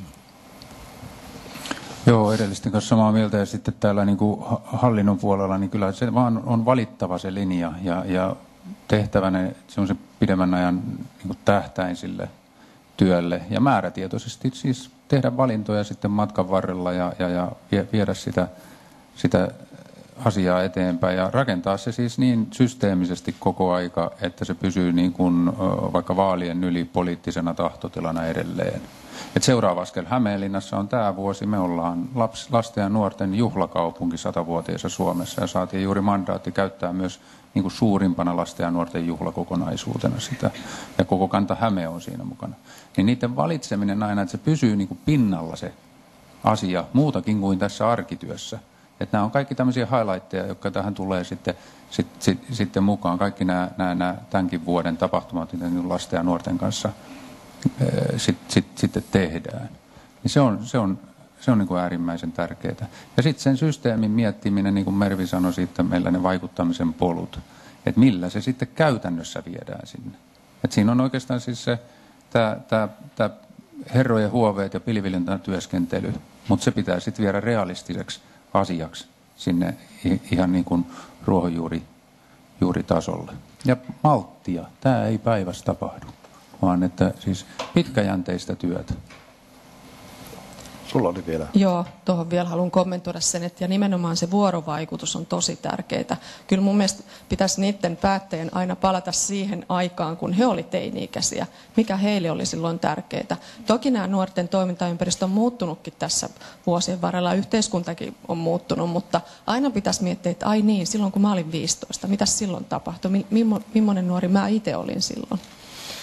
S6: Joo, edellisten kanssa samaa mieltä ja sitten täällä niin kuin hallinnon puolella, niin kyllä se vaan on valittava se linja ja tehtävänä se on se pidemmän ajan niin kuin tähtäin sille työlle ja määrätietoisesti siis tehdä valintoja sitten matkan varrella ja viedä sitä asiaa eteenpäin ja rakentaa se siis niin systeemisesti koko aika, että se pysyy niin kuin vaikka vaalien yli poliittisena tahtotilana edelleen. Et seuraava askel Hämeenlinnassa on tämä vuosi. Me ollaan lasten ja nuorten juhlakaupunki 100-vuotiaassa Suomessa ja saatiin juuri mandaatti käyttää myös niin kuin suurimpana lasten ja nuorten juhlakokonaisuutena sitä. Ja koko Kanta-Häme on siinä mukana. Niin niiden valitseminen aina, että se pysyy niin kuin pinnalla se asia muutakin kuin tässä arkityössä. Että nämä on kaikki tämmöisiä highlightteja, jotka tähän tulee sitten mukaan. Kaikki nämä tämänkin vuoden tapahtumat, mitä lasten ja nuorten kanssa sitten tehdään. Niin se on niin kuin äärimmäisen tärkeää. Ja sitten sen systeemin miettiminen, niin kuin Mervi sanoi, sitten meillä ne vaikuttamisen polut. Että millä se sitten käytännössä viedään sinne. Että siinä on oikeastaan siis se tämä herrojen huoveet ja pilvilintätyöskentely, mutta se pitää sitten viedä realistiseksi asiaksi sinne ihan niin kuin ruohonjuuritasolle. Ja malttia, tämä ei päivässä tapahdu, vaan että siis pitkäjänteistä työtä.
S1: Sulla oli vielä.
S5: Joo, tuohon vielä haluan kommentoida sen, että ja nimenomaan se vuorovaikutus on tosi tärkeää. Kyllä mun mielestä pitäisi niiden päättäjien aina palata siihen aikaan, kun he oli teini-ikäisiä, mikä heille oli silloin tärkeää. Toki nämä nuorten toimintaympäristö on muuttunutkin tässä vuosien varrella, yhteiskuntakin on muuttunut, mutta aina pitäisi miettiä, että ai niin, silloin kun mä olin 15, mitä silloin tapahtui, millainen nuori mä itse olin silloin.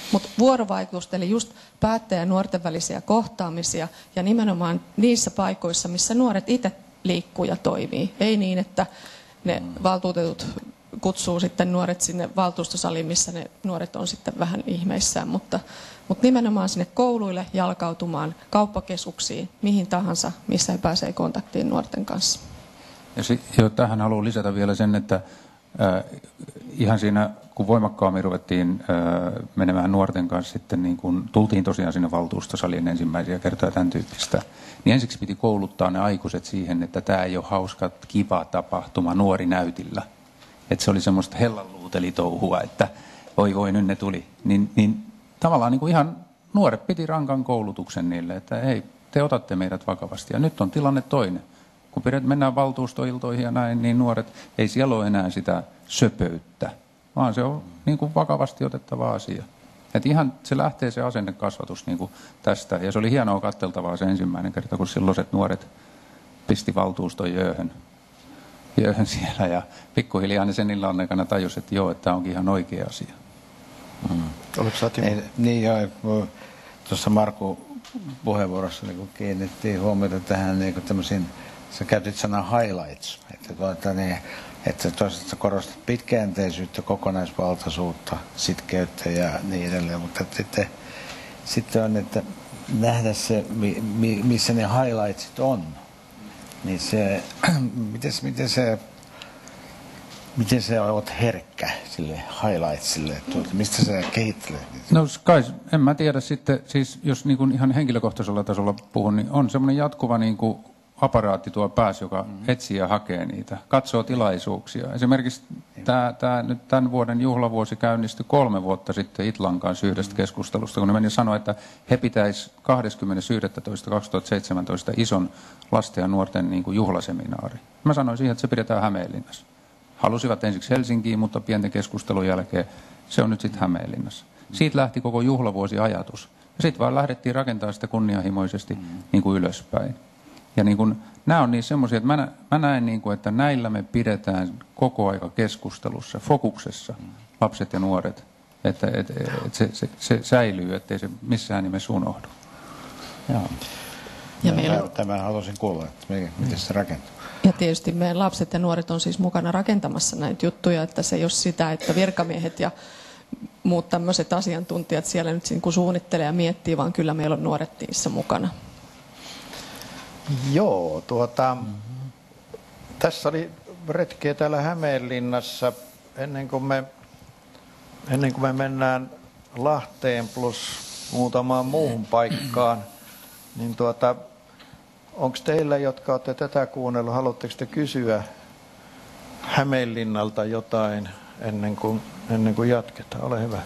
S5: Mutta vuorovaikutusta, eli just päättäjän ja nuorten välisiä kohtaamisia ja nimenomaan niissä paikoissa, missä nuoret itse liikkuu ja toimii. Ei niin, että ne valtuutetut kutsuu sitten nuoret sinne valtuustosaliin, missä ne nuoret on sitten vähän ihmeissään, mutta nimenomaan sinne kouluille jalkautumaan, kauppakeskuksiin, mihin tahansa, missä he pääsee kontaktiin nuorten kanssa.
S6: Ja tähän haluan lisätä vielä sen, että ihan siinä, kun voimakkaammin ruvettiin menemään nuorten kanssa, sitten niin kun tultiin tosiaan sinne valtuustosaliin ensimmäisiä kertoja tämän tyyppistä, niin ensiksi piti kouluttaa ne aikuiset siihen, että tämä ei ole hauska, kiva tapahtuma nuori näytillä. Että se oli semmoista hellanluutelitouhua, että voi nyt ne tuli. Niin tavallaan niin kuin ihan nuoret piti rankan koulutuksen niille, että hei, te otatte meidät vakavasti. Ja nyt on tilanne toinen. Kun mennään valtuustoiltoihin ja näin, niin nuoret, ei siellä ole enää sitä söpöyttä, vaan se on niin kuin vakavasti otettava asia. Että ihan se lähtee se asennekasvatus niin kuin tästä. Ja se oli hienoa katseltavaa se ensimmäinen kerta, kun silloiset nuoret pisti valtuuston jööhön siellä. Ja pikkuhiljaa ne sen illan aikana tajusi, että joo, että tämä onkin ihan oikea asia.
S4: Niin joo, tuossa Markku puheenvuorossa niin kiinnitettiin huomiota tähän niin tämmöisiin, sä käytit sanaa highlights, että toisaalta korostat pitkäjänteisyyttä, kokonaisvaltaisuutta, sitkeyttä ja niin edelleen, mutta sitten on, että nähdä se, missä ne highlightsit on, niin se, miten sä oot herkkä sille highlightsille, mistä sä kehittelet?
S6: No kai, en mä tiedä sitten, siis jos niin kuin ihan henkilökohtaisella tasolla puhun, niin on semmoinen jatkuva niin kuin aparaatti tuo päässä, joka etsii ja hakee niitä, katsoo tilaisuuksia. Esimerkiksi tämä nyt tämän vuoden juhlavuosi käynnistyi 3 vuotta sitten Itlan kanssa yhdestä keskustelusta, kun ne meni sanoa, että he pitäisi 20.11.2017 ison lasten ja nuorten niin kuin juhlaseminaari. Mä sanoin siihen, että se pidetään Hämeenlinnassa. Halusivat ensiksi Helsinkiin, mutta pienten keskustelun jälkeen se on nyt sitten Hämeenlinnassa. Siitä lähti koko juhlavuosi-ajatus. Ja sitten vaan lähdettiin rakentamaan sitä kunnianhimoisesti niin kuin ylöspäin. Ja niin kuin, nämä on niin semmoisia, että mä näen, niin kuin, että näillä me pidetään koko aika keskustelussa, fokuksessa lapset ja nuoret, että se säilyy, ettei se missään nimessä unohdu.
S4: Joo.
S5: Ja
S4: Tämän haluaisin kuulla, että miten se rakentuu.
S5: Ja tietysti meidän lapset ja nuoret on siis mukana rakentamassa näitä juttuja, että se ei ole sitä, että virkamiehet ja muut tämmöiset asiantuntijat siellä nyt niin kuin suunnittelee ja miettii, vaan kyllä meillä on nuoret niissä mukana.
S1: Joo, tässä oli retkeä täällä Hämeenlinnassa ennen kuin me mennään Lahteen plus muutamaan muuhun paikkaan, niin onko teillä, jotka olette tätä kuunnellut, haluatteko te kysyä Hämeenlinnalta jotain ennen kuin jatketaan? Ole hyvä.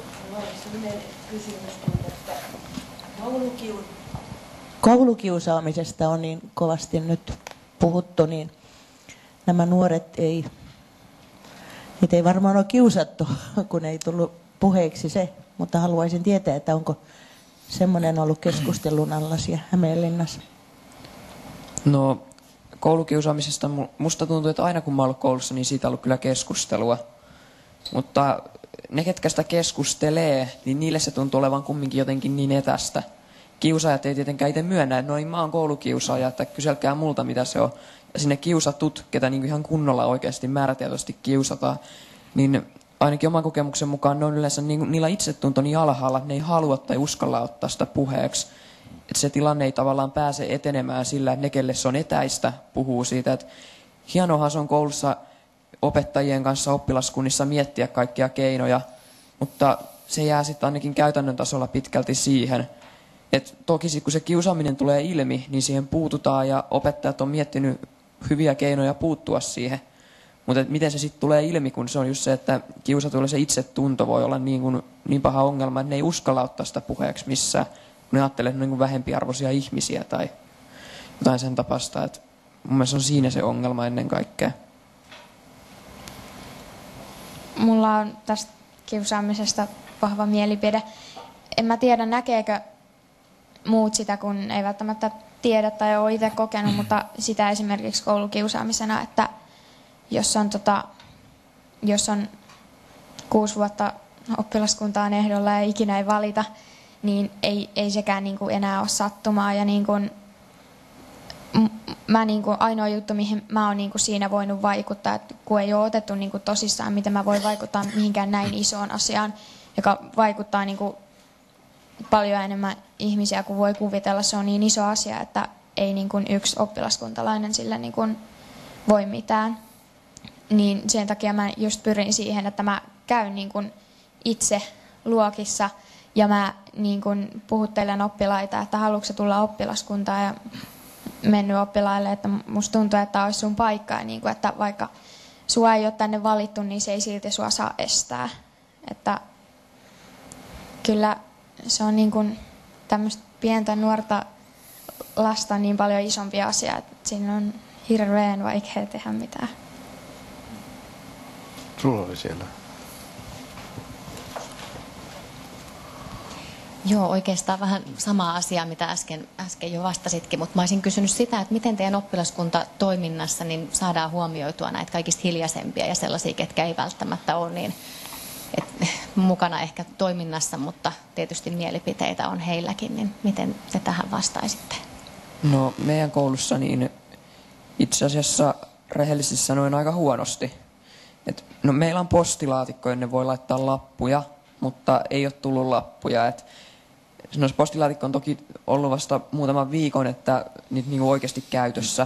S7: Koulukiusaamisesta on niin kovasti nyt puhuttu, niin nämä nuoret niitä ei varmaan ole kiusattu, kun ei tullut puheeksi se, mutta haluaisin tietää, että onko semmoinen ollut keskustelun alla siellä Hämeenlinnassa.
S3: No, koulukiusaamisesta musta tuntuu, että aina kun mä oon ollut koulussa, niin siitä on ollut kyllä keskustelua. Mutta ne, ketkä sitä keskustelee, niin niille se tuntuu olevan kumminkin jotenkin niin etästä. Kiusaajat ei tietenkään itse myönnä, että no niin, mä oon koulukiusaaja, että kyselkää multa mitä se on. Ja sinne kiusatut, ketä niin ihan kunnolla oikeasti määrätietoisesti kiusataan, niin ainakin oman kokemuksen mukaan ne on yleensä niillä itsetunto niin alhaalla, että ne ei halua tai uskalla ottaa sitä puheeksi. Että se tilanne ei tavallaan pääse etenemään sillä, että ne, kelle se on etäistä, puhuu siitä, että hienoahan se on koulussa opettajien kanssa oppilaskunnissa miettiä kaikkia keinoja, mutta se jää sitten ainakin käytännön tasolla pitkälti siihen, että toki kun se kiusaaminen tulee ilmi, niin siihen puututaan ja opettajat on miettinyt hyviä keinoja puuttua siihen. Mutta miten se sitten tulee ilmi, kun se on just se, että kiusatuilla se itsetunto voi olla niin paha ongelma, että ne ei uskalla ottaa sitä puheeksi missään. Ne ajattelee, että ne on vähempiarvoisia ihmisiä tai jotain sen tapasta. Et mun mielestä on siinä se ongelma ennen kaikkea.
S2: Mulla on tästä kiusaamisesta vahva mielipide. En mä tiedä, näkeekö muut sitä, kun ei välttämättä tiedä tai ole itse kokenut, mutta sitä esimerkiksi koulukiusaamisena, että jos on 6 vuotta oppilaskuntaan ehdolla ja ikinä ei valita, niin ei sekään niin kuin enää ole sattumaa. Ja niin kuin, ainoa juttu, mihin mä oon niin kuin siinä voinut vaikuttaa, että kun ei ole otettu niin kuin tosissaan, miten mä voin vaikuttaa mihinkään näin isoon asiaan, joka vaikuttaa niin kuin paljon enemmän ihmisiä kuin voi kuvitella. Se on niin iso asia, että ei niin kuin yksi oppilaskuntalainen sille niin kuin voi mitään. Niin sen takia mä just pyrin siihen, että mä käyn niin kuin itse luokissa ja mä niin kuin puhuttelen oppilaita, että haluatko sä tulla oppilaskuntaan ja mennyt oppilaille, että musta tuntuu, että olisi sun paikka ja niin kuin, että vaikka sua ei ole tänne valittu, niin se ei silti sua saa estää. Että kyllä se on niin kuin tämmöistä pientä nuorta lasta niin paljon isompi asia, että siinä on hirveän vaikea tehdä mitään.
S1: Sulla oli siellä.
S8: Joo, oikeastaan vähän sama asia, mitä äsken jo vastasitkin, mutta mä olisin kysynyt sitä, että miten teidän oppilaskuntatoiminnassa niin saadaan huomioitua näitä kaikista hiljaisempia ja sellaisia, ketkä ei välttämättä ole niin mukana ehkä toiminnassa, mutta tietysti mielipiteitä on heilläkin, niin miten te tähän vastaisitte?
S3: No meidän koulussa niin itse asiassa rehellisesti sanoen aika huonosti. No meillä on postilaatikko, jonne voi laittaa lappuja, mutta ei ole tullut lappuja. No se postilaatikko on toki ollut vasta muutaman viikon, että niitä niin oikeasti käytössä.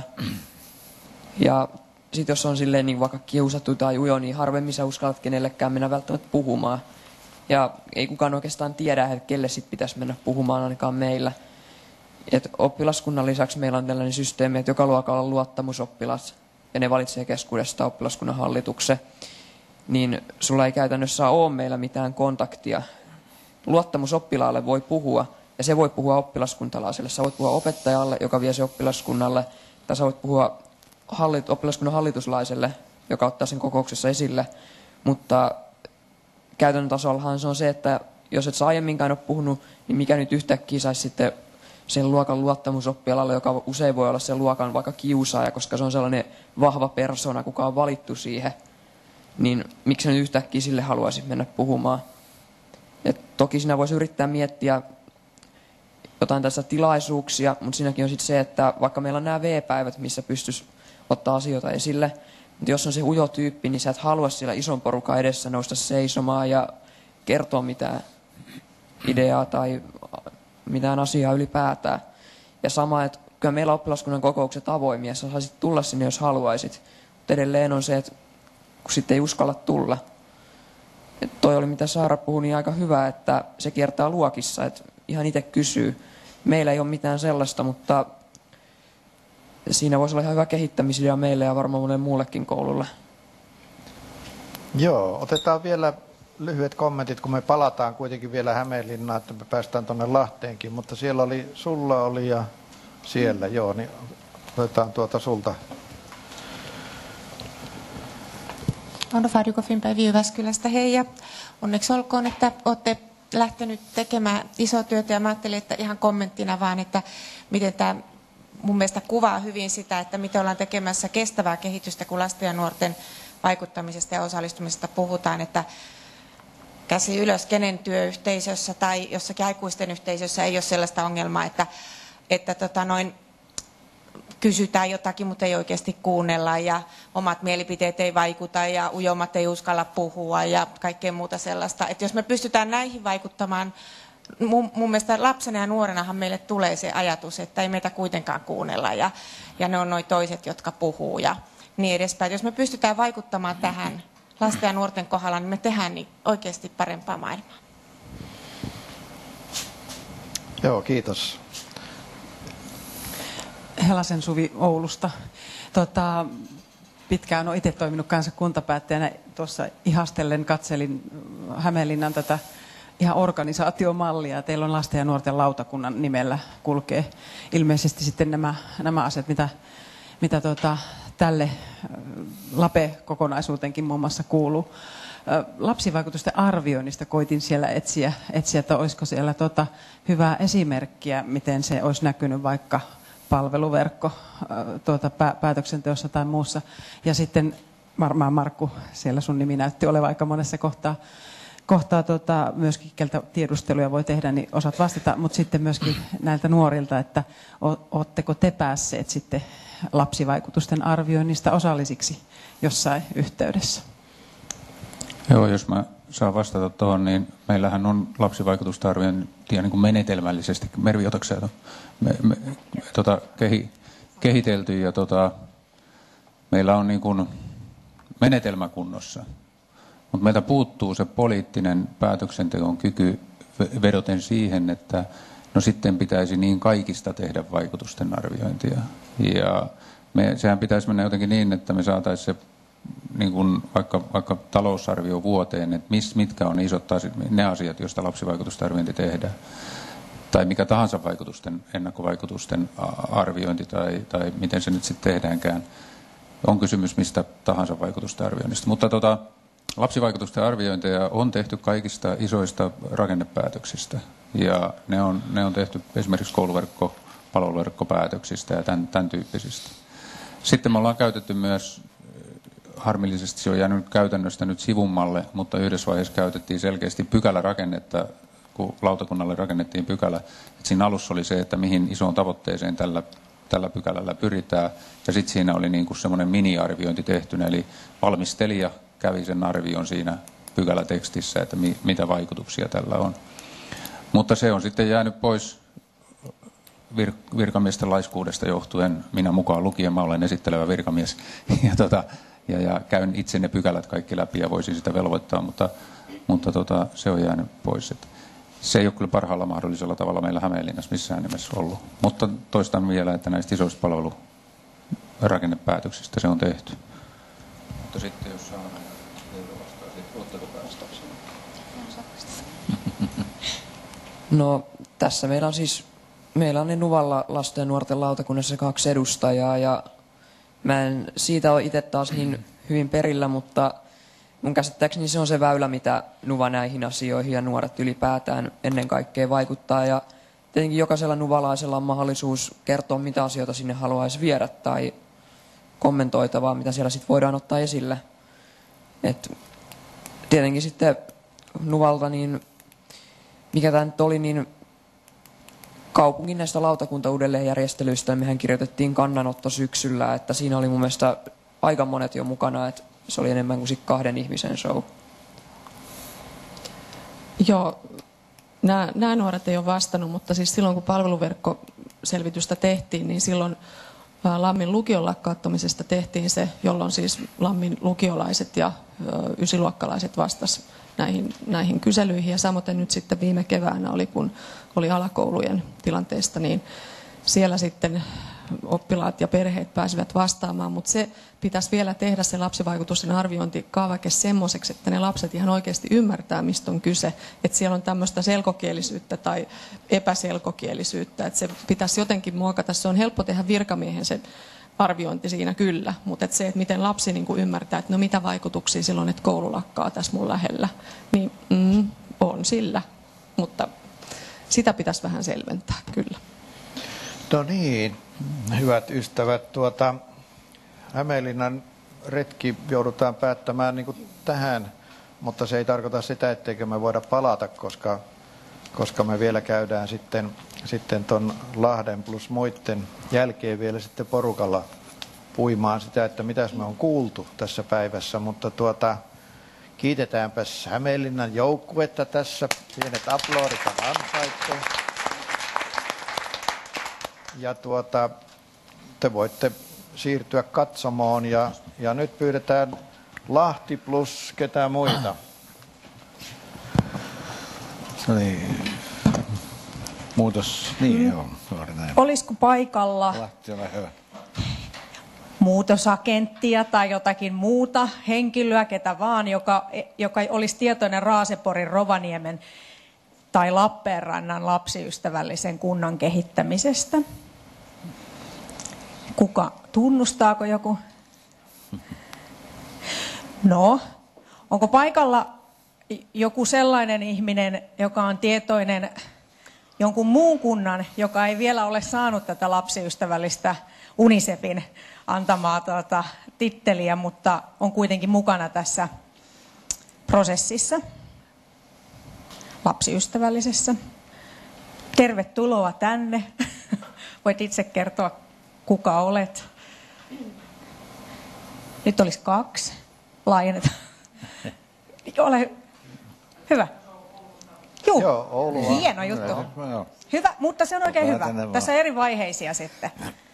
S3: Ja sitten jos on silleen niin vaikka kiusattu tai ujo, niin harvemmin sä uskallat kenellekään mennä välttämättä puhumaan. Ja ei kukaan oikeastaan tiedä, että kelle sit pitäisi mennä puhumaan, ainakaan meillä. Et oppilaskunnan lisäksi meillä on tällainen systeemi, että joka luokalla on luottamusoppilas, ja ne valitsee keskuudesta oppilaskunnan hallituksen. Niin sulla ei käytännössä ole meillä mitään kontaktia. Luottamusoppilaalle voi puhua, ja se voi puhua oppilaskuntalaiselle. Sä voit puhua opettajalle, joka vie se oppilaskunnalle, tai sä voit puhua oppilaskunnan hallituslaiselle, joka ottaa sen kokouksessa esille. Mutta käytännön tasollahan se on se, että jos et sä aiemminkaan ole puhunut, niin mikä nyt yhtäkkiä saisi sitten sen luokan luottamusoppilalle, joka usein voi olla sen luokan vaikka kiusaaja, koska se on sellainen vahva persona, kuka on valittu siihen, niin miksi nyt yhtäkkiä sille haluaisi mennä puhumaan. Et toki siinä voisi yrittää miettiä jotain tässä tilaisuuksia, mutta siinäkin on sitten se, että vaikka meillä on nämä V-päivät, missä pystyisi ottaa asioita esille, mutta jos on se ujo tyyppi, niin sä et halua siellä ison porukan edessä nousta seisomaan ja kertoa mitään ideaa tai mitään asiaa ylipäätään. Ja sama, että kyllä meillä on oppilaskunnan kokoukset avoimia, sä saisit tulla sinne, jos haluaisit. Mutta edelleen on se, että kun sitten ei uskalla tulla. Et toi oli, mitä Saara puhui, niin aika hyvä, että se kiertää luokissa, että ihan itse kysyy. Meillä ei ole mitään sellaista, mutta siinä voisi olla ihan hyvä kehittämisidea meille ja varmaan monelle muullekin koululle.
S1: Joo, otetaan vielä lyhyet kommentit, kun me palataan kuitenkin vielä Hämeenlinnaan, että me päästään tuonne Lahteenkin, mutta siellä oli, sulla oli ja siellä, joo, niin otetaan sulta.
S9: Ando Farjuko Finpäivi Jyväskylästä, hei ja onneksi olkoon, että olette lähtenyt tekemään isoa työtä ja mä ajattelin, että ihan kommenttina vaan, että miten tämä mun mielestä kuvaa hyvin sitä, että miten ollaan tekemässä kestävää kehitystä, kun lasten ja nuorten vaikuttamisesta ja osallistumisesta puhutaan, että käsi ylös, kenen työyhteisössä tai jossakin aikuisten yhteisössä ei ole sellaista ongelmaa, että kysytään jotakin, mutta ei oikeasti kuunnella ja omat mielipiteet ei vaikuta ja ujomat ei uskalla puhua ja kaikkea muuta sellaista. Että jos me pystytään näihin vaikuttamaan, mun mielestä lapsena ja nuorenahan meille tulee se ajatus, että ei meitä kuitenkaan kuunnella ja ne on noi toiset, jotka puhuu ja niin edespäin. Jos me pystytään vaikuttamaan tähän lasten ja nuorten kohdalla, niin me tehdään niin oikeasti parempaa maailmaa.
S1: Joo, kiitos.
S10: Helasen Suvi Oulusta. Pitkään olen itse toiminut kanssa kuntapäättäjänä. Tuossa ihastellen katselin Hämeenlinnan tätä ihan organisaatiomallia. Teillä on lasten ja nuorten lautakunnan nimellä kulkee ilmeisesti sitten nämä asiat, mitä tälle LAPE-kokonaisuutenkin muun muassa kuuluu. Lapsivaikutusten arvioinnista koitin siellä etsiä, että olisiko siellä hyvää esimerkkiä, miten se olisi näkynyt vaikka palveluverkko päätöksenteossa tai muussa. Ja sitten varmaan Markku, siellä sun nimi näytti olevan aika monessa kohtaa kohtaa myöskin, keltä tiedusteluja voi tehdä, niin osaat vastata, mutta sitten myöskin näiltä nuorilta, että ootteko te päässeet sitten lapsivaikutusten arvioinnista osallisiksi jossain yhteydessä?
S6: Joo, jos mä saan vastata tuohon, niin meillähän on lapsivaikutusten arviointia niin kuin menetelmällisesti, Mervi, otatko kehitelty ja meillä on niin kuin menetelmä kunnossa. Mutta meiltä puuttuu se poliittinen päätöksenteon kyky vedoten siihen, että no sitten pitäisi niin kaikista tehdä vaikutusten arviointia. Ja sehän pitäisi mennä jotenkin niin, että me saataisiin se niin kuin vaikka talousarvio vuoteen, että mitkä on isot ne asiat, joista lapsivaikutusten arviointi tehdään. Tai mikä tahansa ennakkovaikutusten arviointi tai miten se nyt sitten tehdäänkään. On kysymys mistä tahansa vaikutusten arvioinnista. Mutta lapsivaikutusten arviointeja on tehty kaikista isoista rakennepäätöksistä. Ja ne on tehty esimerkiksi kouluverkko, palveluverkkopäätöksistä ja tämän tyyppisistä. Sitten me ollaan käytetty myös, harmillisesti se on jäänyt käytännöstä nyt sivummalle, mutta yhdessä vaiheessa käytettiin selkeästi pykälärakennetta, kun lautakunnalle rakennettiin pykälä. Että siinä alussa oli se, että mihin isoon tavoitteeseen tällä pykälällä pyritään. Ja sitten siinä oli niin kuin semmoinen mini-arviointi tehtynä, eli valmistelija kävi sen arvion siinä pykälätekstissä, että mitä vaikutuksia tällä on. Mutta se on sitten jäänyt pois virkamiesten laiskuudesta johtuen, minä mukaan lukien, mä olen esittelevä virkamies, ja käyn itse ne pykälät kaikki läpi ja voisin sitä velvoittaa, mutta se on jäänyt pois. Että se ei ole kyllä parhaalla mahdollisella tavalla meillä Hämeenlinnassa missään nimessä ollut. Mutta toistan vielä, että näistä isoista palvelurakennepäätöksistä se on tehty. Mutta sitten jos saadaan vastaan, ottako päästäkseen?
S3: No tässä meillä on Nuvalla lasten ja nuorten lautakunnassa 2 edustajaa ja mä en siitä ole itse taas niin hyvin perillä, mutta mun käsittääkseni se on se väylä, mitä Nuva näihin asioihin ja nuoret ylipäätään ennen kaikkea vaikuttaa. Ja tietenkin jokaisella nuvalaisella on mahdollisuus kertoa, mitä asioita sinne haluaisi viedä tai kommentoitavaa, mitä siellä sitten voidaan ottaa esille. Et tietenkin sitten Nuvalta, niin mikä tämä nyt oli, niin kaupungin näistä lautakuntauudelleenjärjestelyistä mehän kirjoitettiin kannanotto syksyllä, että siinä oli mun mielestä aika monet jo mukana, että se oli enemmän kuin 2 ihmisen show.
S5: Joo, nämä nuoret ei ole vastannut, mutta siis silloin kun palveluverkkoselvitystä tehtiin, niin silloin Lammin lukion lakkauttamisesta tehtiin se, jolloin siis Lammin lukiolaiset ja ysiluokkalaiset vastasivat näihin kyselyihin. Ja samoin nyt sitten viime keväänä oli, kun oli alakoulujen tilanteesta, niin siellä sitten oppilaat ja perheet pääsivät vastaamaan, mutta se pitäisi vielä tehdä se lapsivaikutusten arviointikaavake semmoiseksi, että ne lapset ihan oikeasti ymmärtää, mistä on kyse. Että siellä on tämmöistä selkokielisyyttä tai epäselkokielisyyttä, että se pitäisi jotenkin muokata. Se on helppo tehdä virkamiehen se arviointi siinä kyllä, mutta että se, että miten lapsi niin kuin ymmärtää, että no mitä vaikutuksia silloin, että koulu lakkaa tässä mun lähellä, niin on sillä, mutta sitä pitäisi vähän selventää kyllä.
S1: No niin, hyvät ystävät, Hämeenlinnan retki joudutaan päättämään niin kuin tähän, mutta se ei tarkoita sitä, etteikö me voida palata, koska me vielä käydään sitten ton Lahden plus muiden jälkeen vielä sitten porukalla puimaan sitä, että mitäs me on kuultu tässä päivässä, mutta kiitetäänpäs Hämeenlinnan joukkuetta tässä, pienet aplodit on ansaittu. Ja te voitte siirtyä katsomoon ja nyt pyydetään Lahti plus ketään muita.
S4: Muutos, niin joo, näin.
S11: Olisiko paikalla
S4: Lahti, ole hyvä.
S11: muutosagenttia tai jotakin muuta henkilöä, ketä vaan, joka olisi tietoinen Raaseporin, Rovaniemen tai Lappeenrannan lapsiystävällisen kunnan kehittämisestä? Tunnustaako joku? No, onko paikalla joku sellainen ihminen, joka on tietoinen jonkun muun kunnan, joka ei vielä ole saanut tätä lapsiystävällistä UNICEFin antamaa titteliä, mutta on kuitenkin mukana tässä prosessissa? lapsiystävällisessä. Tervetuloa tänne. Voit itse kertoa, kuka olet. Nyt olisi 2. Laajennetaan. Ole hyvä.
S1: Joo, Oulua.
S11: Hieno juttu. Hyvä, mutta se on oikein hyvä. Tässä on eri vaiheisia sitten.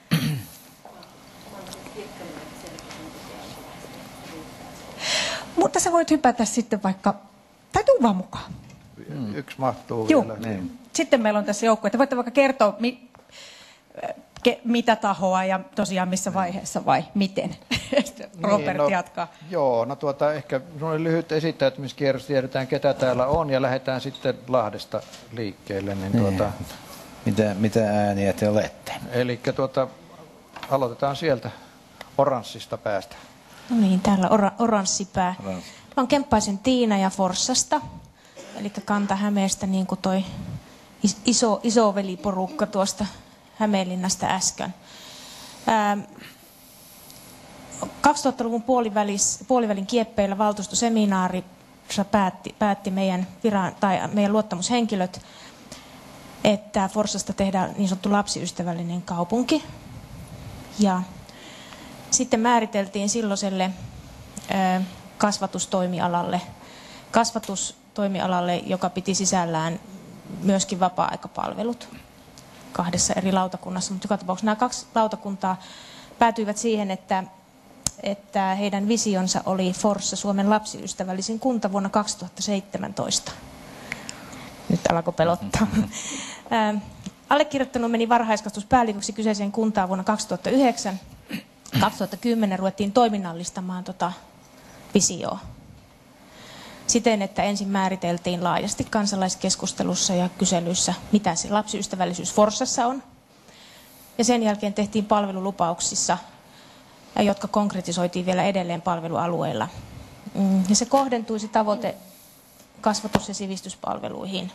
S11: Mutta sä voit hypätä sitten vaikka, tai tuu vaan mukaan.
S1: Yksi mahtuu
S11: Juu.
S1: vielä.
S11: Niin. Sitten meillä on tässä joukko, että voitte vaikka kertoa, mitä tahoa ja tosiaan missä vaiheessa vai miten. Robert jatkaa.
S1: Joo, no ehkä lyhyt esittäytymiskierros, tiedetään ketä täällä on ja lähdetään sitten Lahdesta liikkeelle.
S4: Mitä ääniä te olette?
S1: Eli aloitetaan sieltä oranssista päästä.
S12: No niin, täällä oranssipää. Mä oon Kemppaisen Tiina ja Forssasta, eli Kanta-Hämeestä, niin kuin toi isoveliporukka tuosta Hämeenlinnasta äsken. 2000-luvun puolivälin kieppeillä valtuustoseminaarissa päätti meidän luottamushenkilöt, että Forssasta tehdään niin sanottu lapsiystävällinen kaupunki. Ja sitten määriteltiin silloiselle kasvatustoimialalle, joka piti sisällään myöskin vapaa-aikapalvelut 2 eri lautakunnassa. Mutta joka tapauksessa nämä 2 lautakuntaa päätyivät siihen, että heidän visionsa oli Forssa Suomen lapsiystävällisin kunta vuonna 2017. Nyt alkoi pelottaa. Allekirjoittanut meni varhaiskasvatuspäälliköksi kyseiseen kuntaan vuonna 2009. 2010 ruvettiin toiminnallistamaan visioa siten, että ensin määriteltiin laajasti kansalaiskeskustelussa ja kyselyissä, mitä se lapsiystävällisyys Forssassa on. Ja sen jälkeen tehtiin palvelulupauksissa, jotka konkretisoitiin vielä edelleen palvelualueilla. Ja se kohdentuisi tavoite kasvatus- ja sivistyspalveluihin.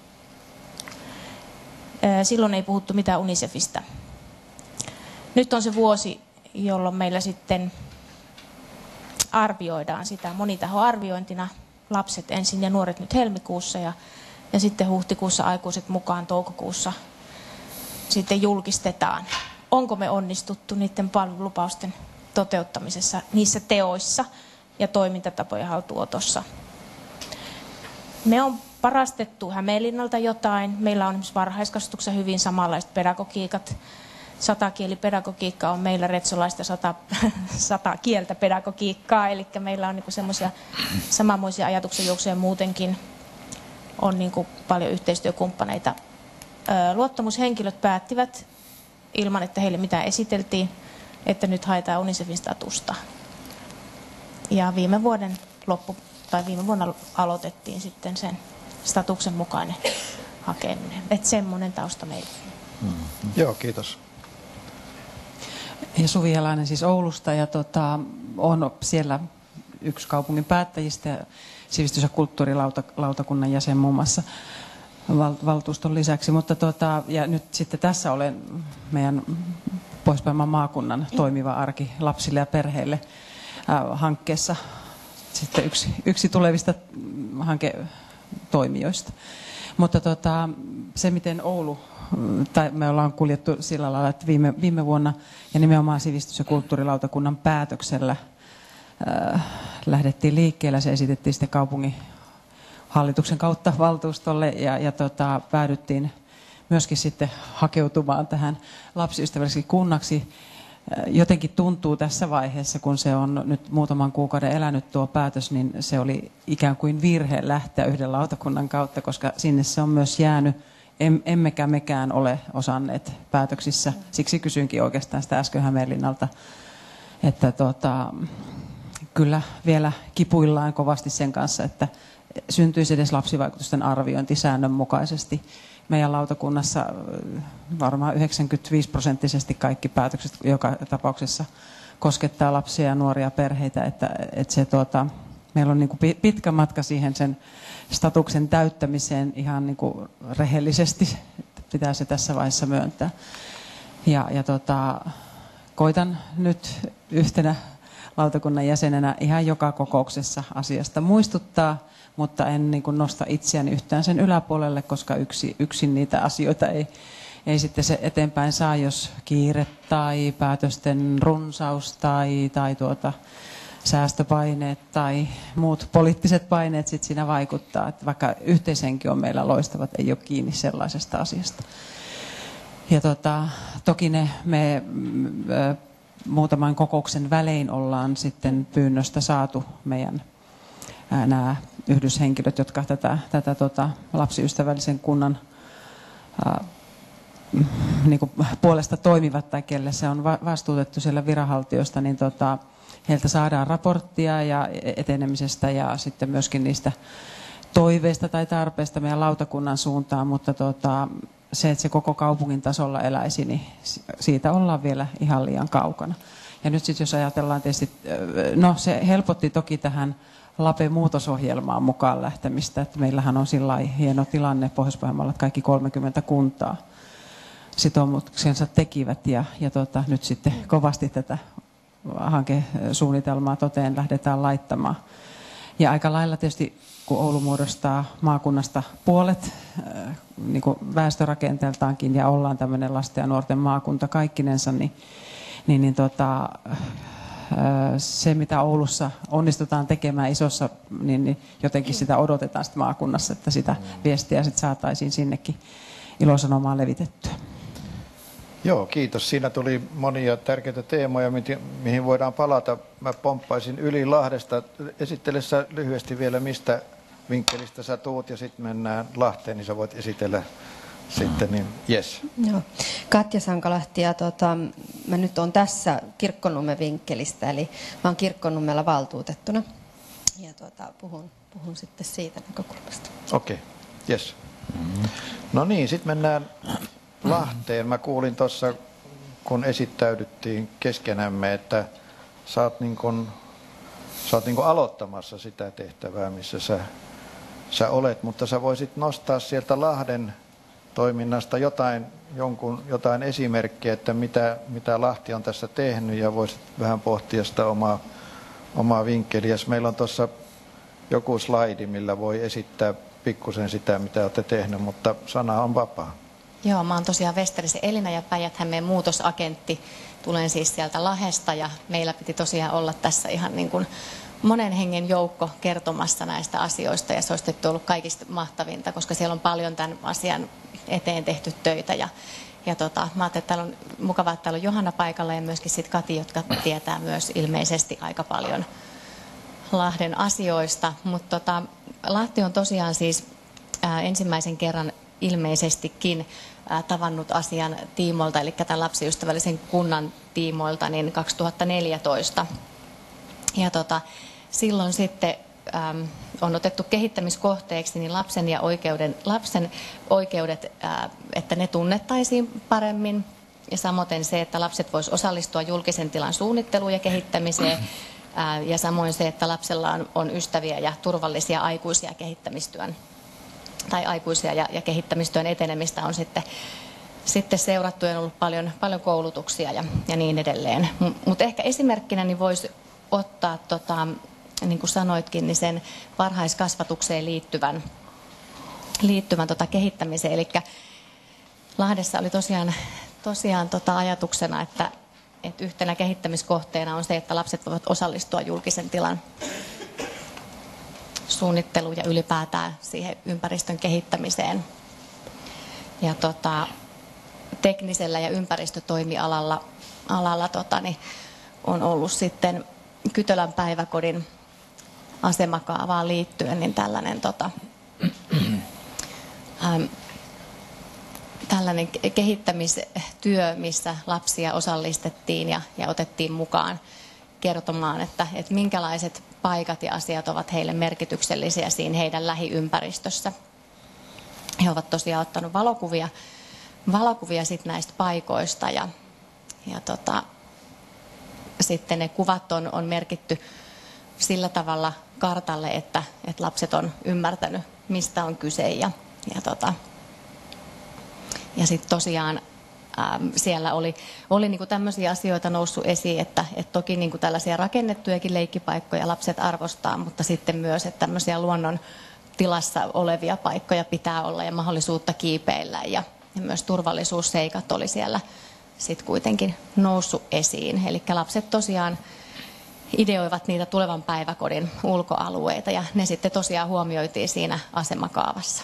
S12: Silloin ei puhuttu mitään UNICEFista. Nyt on se vuosi, jolloin meillä sitten arvioidaan sitä monitahoarviointina, lapset ensin ja nuoret nyt helmikuussa ja sitten huhtikuussa aikuiset mukaan toukokuussa sitten julkistetaan. Onko me onnistuttu niiden palvelulupausten toteuttamisessa, niissä teoissa ja toimintatapojen haltuotossa. Me on parastettu Hämeenlinnalta jotain. Meillä on esimerkiksi varhaiskasvatuksessa hyvin samanlaiset pedagogiikat. 100-kielipedagogiikka on meillä retsolaista 100 kieltä pedagogiikkaa, eli meillä on niinku semmoisia samanmoisia ajatuksenjuoksuja muutenkin. On niinku paljon yhteistyökumppaneita. Luottamushenkilöt päättivät, ilman että heille mitään esiteltiin, että nyt haetaan UNICEFin statusta. Ja viime vuonna aloitettiin sitten sen statuksen mukainen hakeminen. Että semmoinen tausta meillä.
S1: Joo, kiitos.
S10: Ja Suvi Jalainen siis Oulusta ja on siellä yksi kaupungin päättäjistä ja sivistys- ja kulttuurilautakunnan jäsen muun muassa valtuuston lisäksi. Mutta ja nyt sitten tässä olen meidän Pohjois-Pohjanmaan maakunnan toimiva arki lapsille ja perheille hankkeessa sitten yksi tulevista hanketoimijoista. Mutta se, miten Oulu, tai me ollaan kuljettu sillä lailla, että viime vuonna ja nimenomaan sivistys- ja kulttuurilautakunnan päätöksellä lähdettiin liikkeelle. Se esitettiin sitten kaupungin hallituksen kautta valtuustolle ja päädyttiin myöskin sitten hakeutumaan tähän lapsiystävälliseksi kunnaksi. Jotenkin tuntuu tässä vaiheessa, kun se on nyt muutaman kuukauden elänyt tuo päätös, niin se oli ikään kuin virhe lähteä yhden lautakunnan kautta, koska sinne se on myös jäänyt. Emmekä mekään ole osanneet päätöksissä. Siksi kysyinkin oikeastaan sitä äsken Hämeenlinnalta, että kyllä vielä kipuillaan kovasti sen kanssa, että syntyisi edes lapsivaikutusten arviointi säännönmukaisesti. Meidän lautakunnassa varmaan 95% kaikki päätökset joka tapauksessa koskettaa lapsia ja nuoria perheitä, että se, meillä on niin kuin pitkä matka siihen sen statuksen täyttämiseen ihan niin kuin rehellisesti, pitää se tässä vaiheessa myöntää. Ja koitan nyt yhtenä lautakunnan jäsenenä ihan joka kokouksessa asiasta muistuttaa, mutta en niin kuin nosta itseäni yhtään sen yläpuolelle, koska yksin niitä asioita ei sitten se eteenpäin saa, jos kiire tai päätösten runsaus tai säästöpaineet tai muut poliittiset paineet sit siinä vaikuttaa. Että vaikka yhteishenki on meillä loistavat, ei ole kiinni sellaisesta asiasta. Ja toki me muutaman kokouksen välein ollaan sitten pyynnöstä saatu meidän nämä yhdyshenkilöt, jotka tätä lapsiystävällisen kunnan niin kuin puolesta toimivat tai kelle se on vastuutettu siellä viranhaltijoista, niin heiltä saadaan raporttia ja etenemisestä ja sitten myöskin niistä toiveista tai tarpeista meidän lautakunnan suuntaan, mutta se, että se koko kaupungin tasolla eläisi, niin siitä ollaan vielä ihan liian kaukana. Ja nyt sitten jos ajatellaan tietysti, no se helpotti toki tähän LAPE-muutosohjelmaan mukaan lähtemistä, että meillähän on sillä hieno tilanne Pohjois-Pohjanmaalla, että kaikki 30 kuntaa sitoumuksensa tekivät ja nyt sitten kovasti tätä hankesuunnitelmaa toteen lähdetään laittamaan. Ja aika lailla tietysti, kun Oulu muodostaa maakunnasta puolet niin kuin väestörakenteeltaankin ja ollaan tämmöinen lasten ja nuorten maakunta kaikkinensa, se, mitä Oulussa onnistutaan tekemään isossa, niin jotenkin sitä odotetaan sitten maakunnassa, että sitä viestiä sitten saataisiin sinnekin ilosanomaan levitettyä.
S1: Joo, kiitos. Siinä tuli monia tärkeitä teemoja, mihin voidaan palata. Mä pomppaisin Ylilahdesta. Esittele sä lyhyesti vielä, mistä vinkkelistä sä tuut, ja sitten mennään Lahteen, niin sä voit esitellä sitten, niin yes.
S13: Joo. Katja Sankalahti, ja mä nyt on tässä Kirkkonummen vinkkelistä, eli mä oon Kirkkonummella valtuutettuna, ja puhun sitten siitä näkökulmasta.
S1: Okei, yes. No niin, sitten mennään Lahteen. Mä kuulin tuossa, kun esittäydyttiin keskenämme, että sä oot niin kuin aloittamassa sitä tehtävää, missä sä olet, mutta sä voisit nostaa sieltä Lahden toiminnasta jotain esimerkkiä, että mitä Lahti on tässä tehnyt, ja voisit vähän pohtia sitä omaa vinkkeliä. Meillä on tuossa joku slaidi, millä voi esittää pikkusen sitä, mitä olette tehnyt, mutta sana on vapaa.
S8: Joo, mä oon tosiaan Vesterisen Elina ja Päijät-Hämeen muutosagentti. Tulen siis sieltä Lahdesta ja meillä piti tosiaan olla tässä ihan niin kuin monen hengen joukko kertomassa näistä asioista ja se olisi ollut kaikista mahtavinta, koska siellä on paljon tämän asian eteen tehty töitä ja mä ajattelin, että täällä on mukavaa, että täällä on Johanna paikalla ja myöskin sit Kati, jotka tietää myös ilmeisesti aika paljon Lahden asioista, mutta Lahti on tosiaan siis ensimmäisen kerran ilmeisestikin tavannut asian tiimoilta, eli tämän lapsiystävällisen kunnan tiimoilta, niin 2014. Ja silloin sitten on otettu kehittämiskohteeksi niin lapsen oikeudet, että ne tunnettaisiin paremmin. Ja samoin se, että lapset voisivat osallistua julkisen tilan suunnitteluun ja kehittämiseen. Ja samoin se, että lapsella on ystäviä ja turvallisia aikuisia kehittämistyön tai aikuisia ja kehittämistyön etenemistä on sitten seurattu ja on ollut paljon koulutuksia ja niin edelleen. Mutta ehkä esimerkkinä niin voisi ottaa, niin kuin sanoitkin, niin sen varhaiskasvatukseen liittyvän kehittämiseen. Eli Lahdessa oli tosiaan ajatuksena, että yhtenä kehittämiskohteena on se, että lapset voivat osallistua julkisen tilan suunnitteluun ja ylipäätään siihen ympäristön kehittämiseen. Ja teknisellä ja ympäristötoimialalla on ollut sitten Kytölän päiväkodin asemakaavaan liittyen niin tällainen kehittämistyö, missä lapsia osallistettiin ja otettiin mukaan kertomaan, että minkälaiset paikat ja asiat ovat heille merkityksellisiä siinä heidän lähiympäristössä. He ovat tosiaan ottanut valokuvia sit näistä paikoista ja sitten ne kuvat on merkitty sillä tavalla kartalle, että lapset on ymmärtänyt, mistä on kyse ja sitten tosiaan siellä oli niin kuin tämmöisiä asioita noussut esiin, että toki niin kuin tällaisia rakennettujakin leikkipaikkoja lapset arvostaa, mutta sitten myös, että tämmöisiä luonnon tilassa olevia paikkoja pitää olla ja mahdollisuutta kiipeillä ja myös turvallisuusseikat oli siellä sitten kuitenkin noussut esiin. Eli lapset tosiaan ideoivat niitä tulevan päiväkodin ulkoalueita ja ne sitten tosiaan huomioitiin siinä asemakaavassa.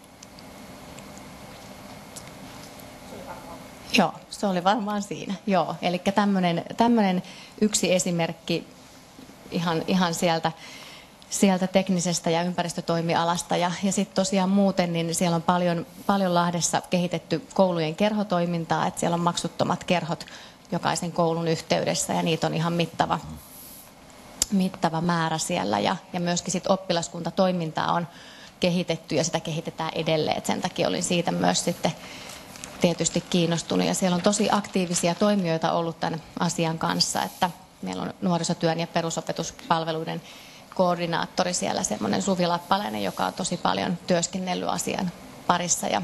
S8: Joo, se oli varmaan siinä. Joo, eli tämmöinen yksi esimerkki ihan sieltä teknisestä ja ympäristötoimialasta. Ja sitten tosiaan muuten, niin siellä on paljon Lahdessa kehitetty koulujen kerhotoimintaa, että siellä on maksuttomat kerhot jokaisen koulun yhteydessä ja niitä on ihan mittava määrä siellä. Ja myöskin sit oppilaskuntatoimintaa on kehitetty ja sitä kehitetään edelleen. Et sen takia olin siitä myös sitten tietysti kiinnostunut ja siellä on tosi aktiivisia toimijoita ollut tämän asian kanssa, että meillä on nuorisotyön ja perusopetuspalveluiden koordinaattori siellä, semmoinen Suvi Lappalainen, joka on tosi paljon työskennellyt asian parissa ja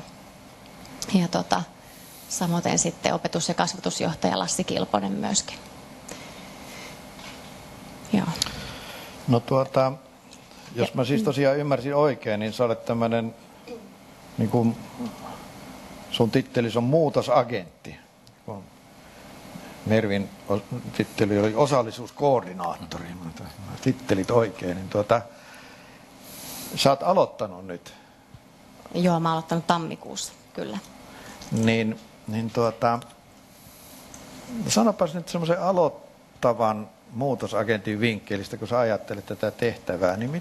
S8: samoin sitten opetus- ja kasvatusjohtaja Lassi Kilponen myöskin. Joo.
S1: No jos mä siis tosiaan ymmärsin oikein, niin sä olet tämmöinen, niin kuin sun tittelis on muutosagentti. Mervin titteli oli osallisuuskoordinaattori, tittelit oikein. Niin sä oot aloittanut nyt.
S8: Joo, mä oon aloittanut tammikuussa, kyllä.
S1: Sanopas nyt semmoisen aloittavan muutosagentin vinkkelistä, kun sä ajattelet tätä tehtävää, niin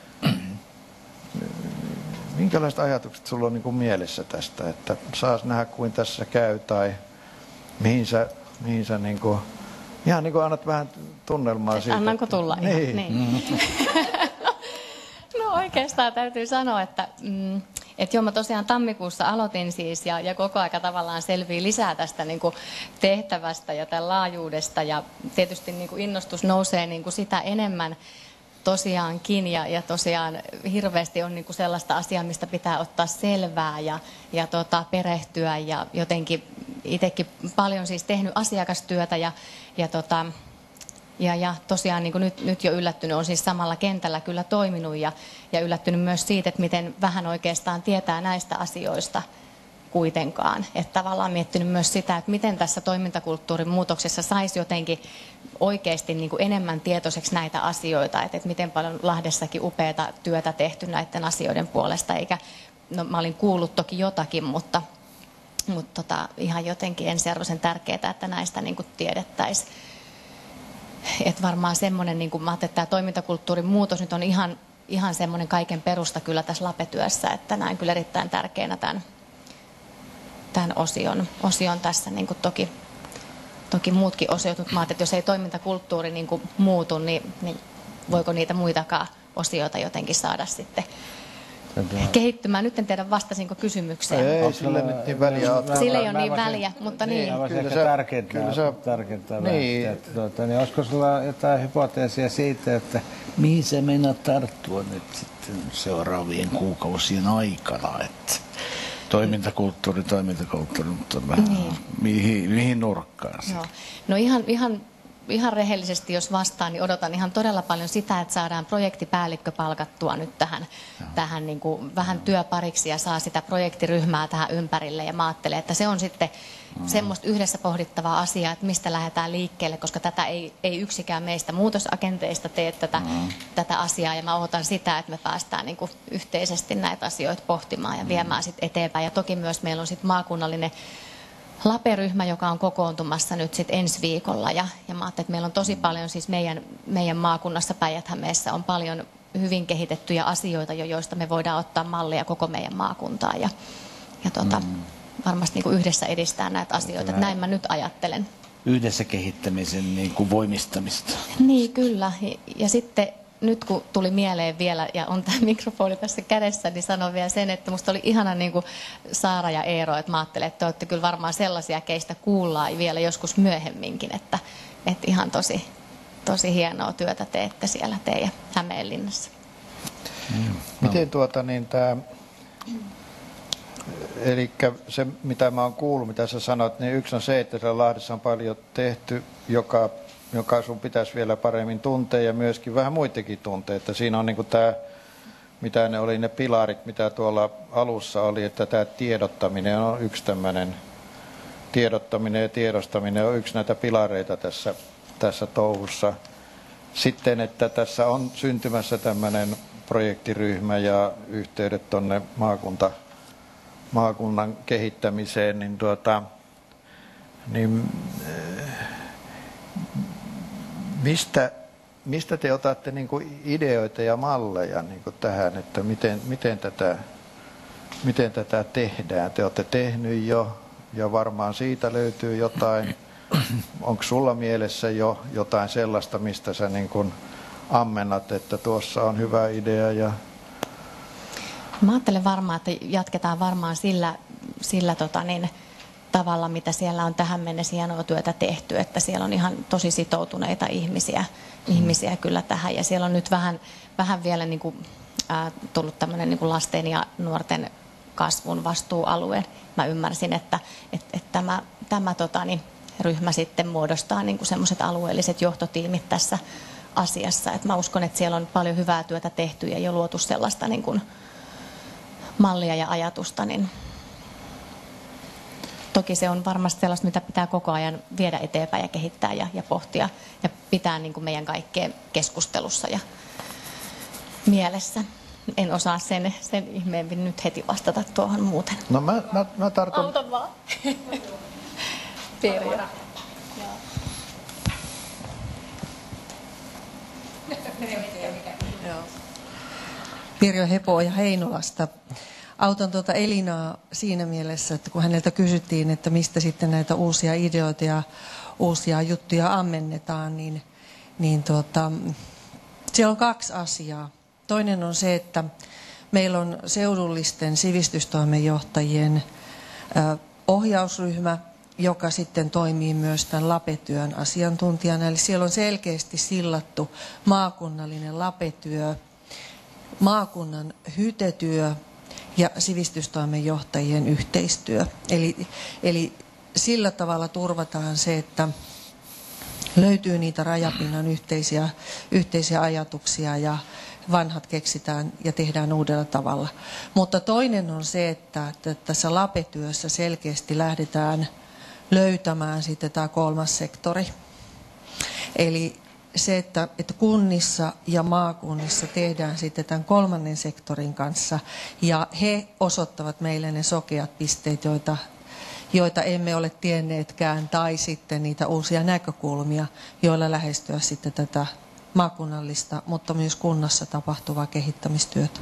S1: minkälaiset ajatukset sulla on niin kuin mielessä tästä, että saas nähdä kuin tässä käy tai mihin sä niin kuin, ihan niin kuin annat vähän tunnelmaa siitä.
S8: Annanko tulla? Niin. No oikeastaan täytyy sanoa, että joo, mä tosiaan tammikuussa aloitin siis ja koko aika tavallaan selvii lisää tästä niin kuin tehtävästä ja tämän laajuudesta ja tietysti niin kuin innostus nousee niin kuin sitä enemmän tosiaankin ja tosiaan hirveästi on niin kuin sellaista asiaa, mistä pitää ottaa selvää ja perehtyä ja jotenkin itsekin paljon siis tehnyt asiakastyötä ja tosiaan niin kuin nyt jo yllättynyt, on siis samalla kentällä kyllä toiminut ja yllättynyt myös siitä, että miten vähän oikeastaan tietää näistä asioista kuitenkaan. Että tavallaan miettinyt myös sitä, että miten tässä toimintakulttuurin muutoksessa saisi jotenkin oikeasti niin kuin enemmän tietoiseksi näitä asioita, että miten paljon Lahdessakin upeata työtä tehty näiden asioiden puolesta, no mä olin kuullut toki jotakin, mutta ihan jotenkin ensiarvoisen tärkeää, että näistä niin kuin tiedettäisiin. Että varmaan semmoinen, niin kuin mä ajattelin, että tämä toimintakulttuurin muutos nyt on ihan semmoinen kaiken perusta kyllä tässä LAPE-työssä, että näin kyllä erittäin tärkeänä tämän osion tässä, niin kuin toki muutkin osiot, mutta mä ajattelin, että jos ei toimintakulttuuri niin kuin muutu, niin voiko niitä muitakaan osioita jotenkin saada sitten kehittymään. Nyt en tiedä, vastasinko kysymykseen.
S1: Ei, sillä nyt niin väliä.
S8: Sillä ei ole niin väliä, mutta niin.
S4: Tärkeintä niin. Niin olisiko sulla jotain hypoteesia siitä, että mihin se mennä tarttua nyt sitten seuraavien kuukausien aikana, että toimintakulttuuri, mutta vähän mihin nurkkaan se?
S8: No ihan rehellisesti, jos vastaan, niin odotan ihan todella paljon sitä, että saadaan projektipäällikkö palkattua nyt tähän niin kuin vähän työpariksi ja saa sitä projektiryhmää tähän ympärille. Ja mä ajattelen, että se on sitten semmoista yhdessä pohdittavaa asiaa, että mistä lähdetään liikkeelle, koska tätä ei yksikään meistä muutosagenteista tee tätä asiaa. Ja mä odotan sitä, että me päästään niin kuin yhteisesti näitä asioita pohtimaan ja viemään sitten eteenpäin. Ja toki myös meillä on sitten maakunnallinen LAPE-ryhmä, joka on kokoontumassa nyt sitten ensi viikolla. Ja mä ajattelin, että meillä on tosi paljon, siis meidän maakunnassa Päijät-Hämeessä on paljon hyvin kehitettyjä asioita, joista me voidaan ottaa mallia koko meidän maakuntaan. Ja varmasti niin kuin yhdessä edistää näitä asioita. Näin mä nyt ajattelen.
S4: Yhdessä kehittämisen niin kuin voimistamista.
S8: Niin, kyllä. Ja sitten nyt kun tuli mieleen vielä, ja on tämä mikrofoni tässä kädessä, niin sanon vielä sen, että musta oli ihana niin kuin Saara ja Eero, että mä ajattelen, että te olette kyllä varmaan sellaisia, keistä kuullaan vielä joskus myöhemminkin, että ihan tosi hienoa työtä teette siellä teidän Hämeenlinnassa.
S1: Miten Eli se, mitä mä oon kuullut, mitä sä sanoit, niin yksi on se, että siellä Lahdessa on paljon tehty, joka sun pitäisi vielä paremmin tuntea ja myöskin vähän muitakin tuntea. Että siinä on niin tämä, mitä ne oli ne pilarit, mitä tuolla alussa oli, että tämä tiedottaminen on yksi tämmöinen, tiedottaminen ja tiedostaminen on yksi näitä pilareita tässä touhussa. Sitten, että tässä on syntymässä tämmöinen projektiryhmä ja yhteydet tuonne maakunnan kehittämiseen, niin, mistä te otatte niin kuin ideoita ja malleja niin kuin tähän, että miten tätä tehdään? Te olette tehnyt jo ja varmaan siitä löytyy jotain. Onko sulla mielessä jo jotain sellaista, mistä sä niin kuin ammennat, että tuossa on hyvä idea? Ja
S8: mä ajattelen varmaan, että jatketaan varmaan sillä tavalla, mitä siellä on tähän mennessä hienoa työtä tehty, että siellä on ihan tosi sitoutuneita ihmisiä kyllä tähän. Ja siellä on nyt vähän vielä niin kuin, tullut tämmöinen niin kuin lasten ja nuorten kasvun vastuualue. Mä ymmärsin, että tämä ryhmä sitten muodostaa niin kuin semmoiset alueelliset johtotiimit tässä asiassa. Et mä uskon, että siellä on paljon hyvää työtä tehty ja jo luotu sellaista niin kuin mallia ja ajatusta, niin toki se on varmasti sellaista, mitä pitää koko ajan viedä eteenpäin ja kehittää ja pohtia ja pitää niin kuin meidän kaikkeen keskustelussa ja mielessä. En osaa sen ihmeemmin nyt heti vastata tuohon muuten.
S1: No mä tartun.
S8: Auta vaan. Pirjo.
S14: Pirjo Hepo ja Heinolasta. Autan Elinaa siinä mielessä, että kun häneltä kysyttiin, että mistä sitten näitä uusia ideoita ja uusia juttuja ammennetaan, niin siellä on kaksi asiaa. Toinen on se, että meillä on seudullisten sivistystoimenjohtajien ohjausryhmä, joka sitten toimii myös tämän LAPE-työn asiantuntijana. Eli siellä on selkeästi sillattu maakunnallinen LAPE-työ, maakunnan HYTE-työ ja sivistystoimenjohtajien yhteistyö. Eli sillä tavalla turvataan se, että löytyy niitä rajapinnan yhteisiä ajatuksia ja vanhat keksitään ja tehdään uudella tavalla. Mutta toinen on se, että tässä LAPE-työssä selkeästi lähdetään löytämään sitten tämä kolmas sektori. Eli se, että kunnissa ja maakunnissa tehdään sitten tämän kolmannen sektorin kanssa ja he osoittavat meille ne sokeat pisteet, joita emme ole tienneetkään, tai sitten niitä uusia näkökulmia, joilla lähestyä sitten tätä maakunnallista, mutta myös kunnassa tapahtuvaa kehittämistyötä.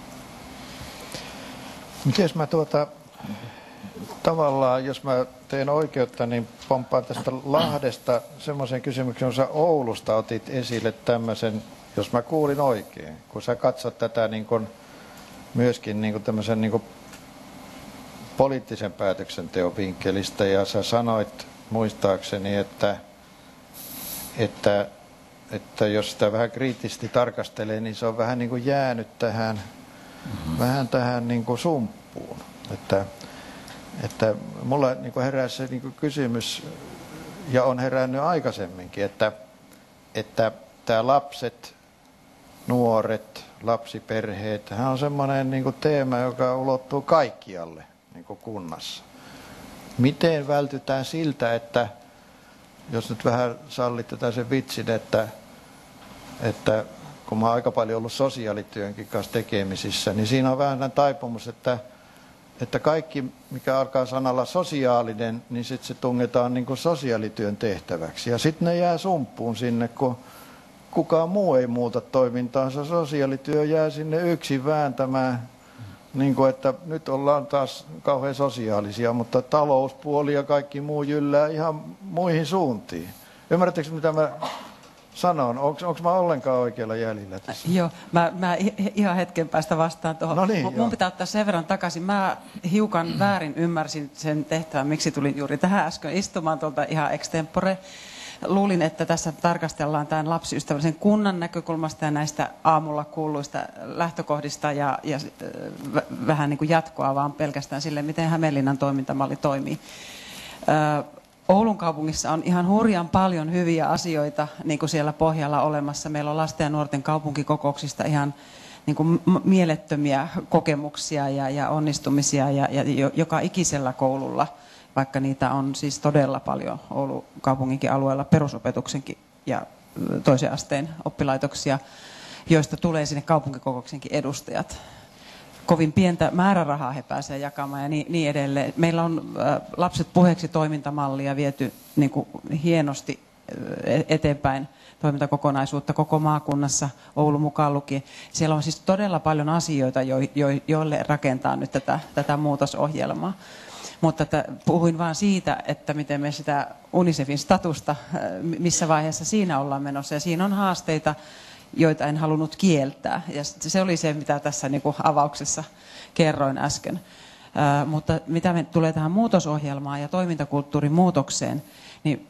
S1: Miten mä tavallaan, jos mä teen oikeutta, niin pomppaan tästä Lahdesta semmoisen kysymyksen, kun sä Oulusta otit esille tämmöisen, jos mä kuulin oikein, kun sä katsot tätä niin kun, myöskin niin kun tämmöisen niin kun poliittisen päätöksenteon vinkkelistä, ja sä sanoit muistaakseni, että jos sitä vähän kriittisesti tarkastelee, niin se on vähän niin kuin jäänyt tähän, vähän tähän niin kuin sumppuun. Että mulla niin kuin herää se niin kuin kysymys, ja on herännyt aikaisemminkin, että tämä lapset, nuoret, lapsiperheet, hän on semmoinen niin kuin teema, joka ulottuu kaikkialle niin kuin kunnassa. Miten vältytään siltä, että jos nyt vähän sallitte sen vitsin, että kun mä oon aika paljon ollut sosiaalityönkin kanssa tekemisissä, niin siinä on vähän taipumus, että kaikki, mikä alkaa sanalla sosiaalinen, niin sitten se tungetaan niin kuin sosiaalityön tehtäväksi. Ja sitten ne jää sumppuun sinne, kun kukaan muu ei muuta toimintaansa. Sosiaalityö jää sinne yksin vääntämään, niin kuin että nyt ollaan taas kauhean sosiaalisia, mutta talouspuoli ja kaikki muu jyllää ihan muihin suuntiin. Ymmärrättekö, mitä mä sanon? Onko mä ollenkaan oikealla jäljellä tässä?
S10: Joo, mä ihan hetken päästä vastaan tuohon.
S1: No niin,
S10: mun pitää ottaa sen verran takaisin. Mä hiukan väärin ymmärsin sen tehtävän, miksi tulin juuri tähän äsken istumaan tuolta ihan extempore. luulin, että tässä tarkastellaan tämän lapsiystävällisen kunnan näkökulmasta ja näistä aamulla kuuluista lähtökohdista ja vähän niin kuin jatkoa vaan pelkästään sille, miten Hämeenlinnan toimintamalli toimii. Oulun kaupungissa on ihan hurjan paljon hyviä asioita niin kuin siellä pohjalla olemassa. Meillä on lasten ja nuorten kaupunkikokouksista ihan niin kuin mielettömiä kokemuksia ja onnistumisia ja joka ikisellä koululla, vaikka niitä on siis todella paljon Oulun kaupunginkin alueella perusopetuksenkin ja toisen asteen oppilaitoksia, joista tulee sinne kaupunkikokouksenkin edustajat. Kovin pientä määrärahaa he pääsevät jakamaan ja niin edelleen. Meillä on Lapset puheeksi -toimintamallia viety niin kuin hienosti eteenpäin toimintakokonaisuutta koko maakunnassa, Oulu mukaan lukien. Siellä on siis todella paljon asioita, joille rakentaa nyt tätä muutosohjelmaa. Mutta puhuin vain siitä, että miten me sitä UNICEFin statusta, missä vaiheessa siinä ollaan menossa. Ja siinä on haasteita, joita en halunnut kieltää. Ja se oli se, mitä tässä niin kuin avauksessa kerroin äsken. Mutta mitä me tulee tähän muutosohjelmaan ja toimintakulttuurin muutokseen, niin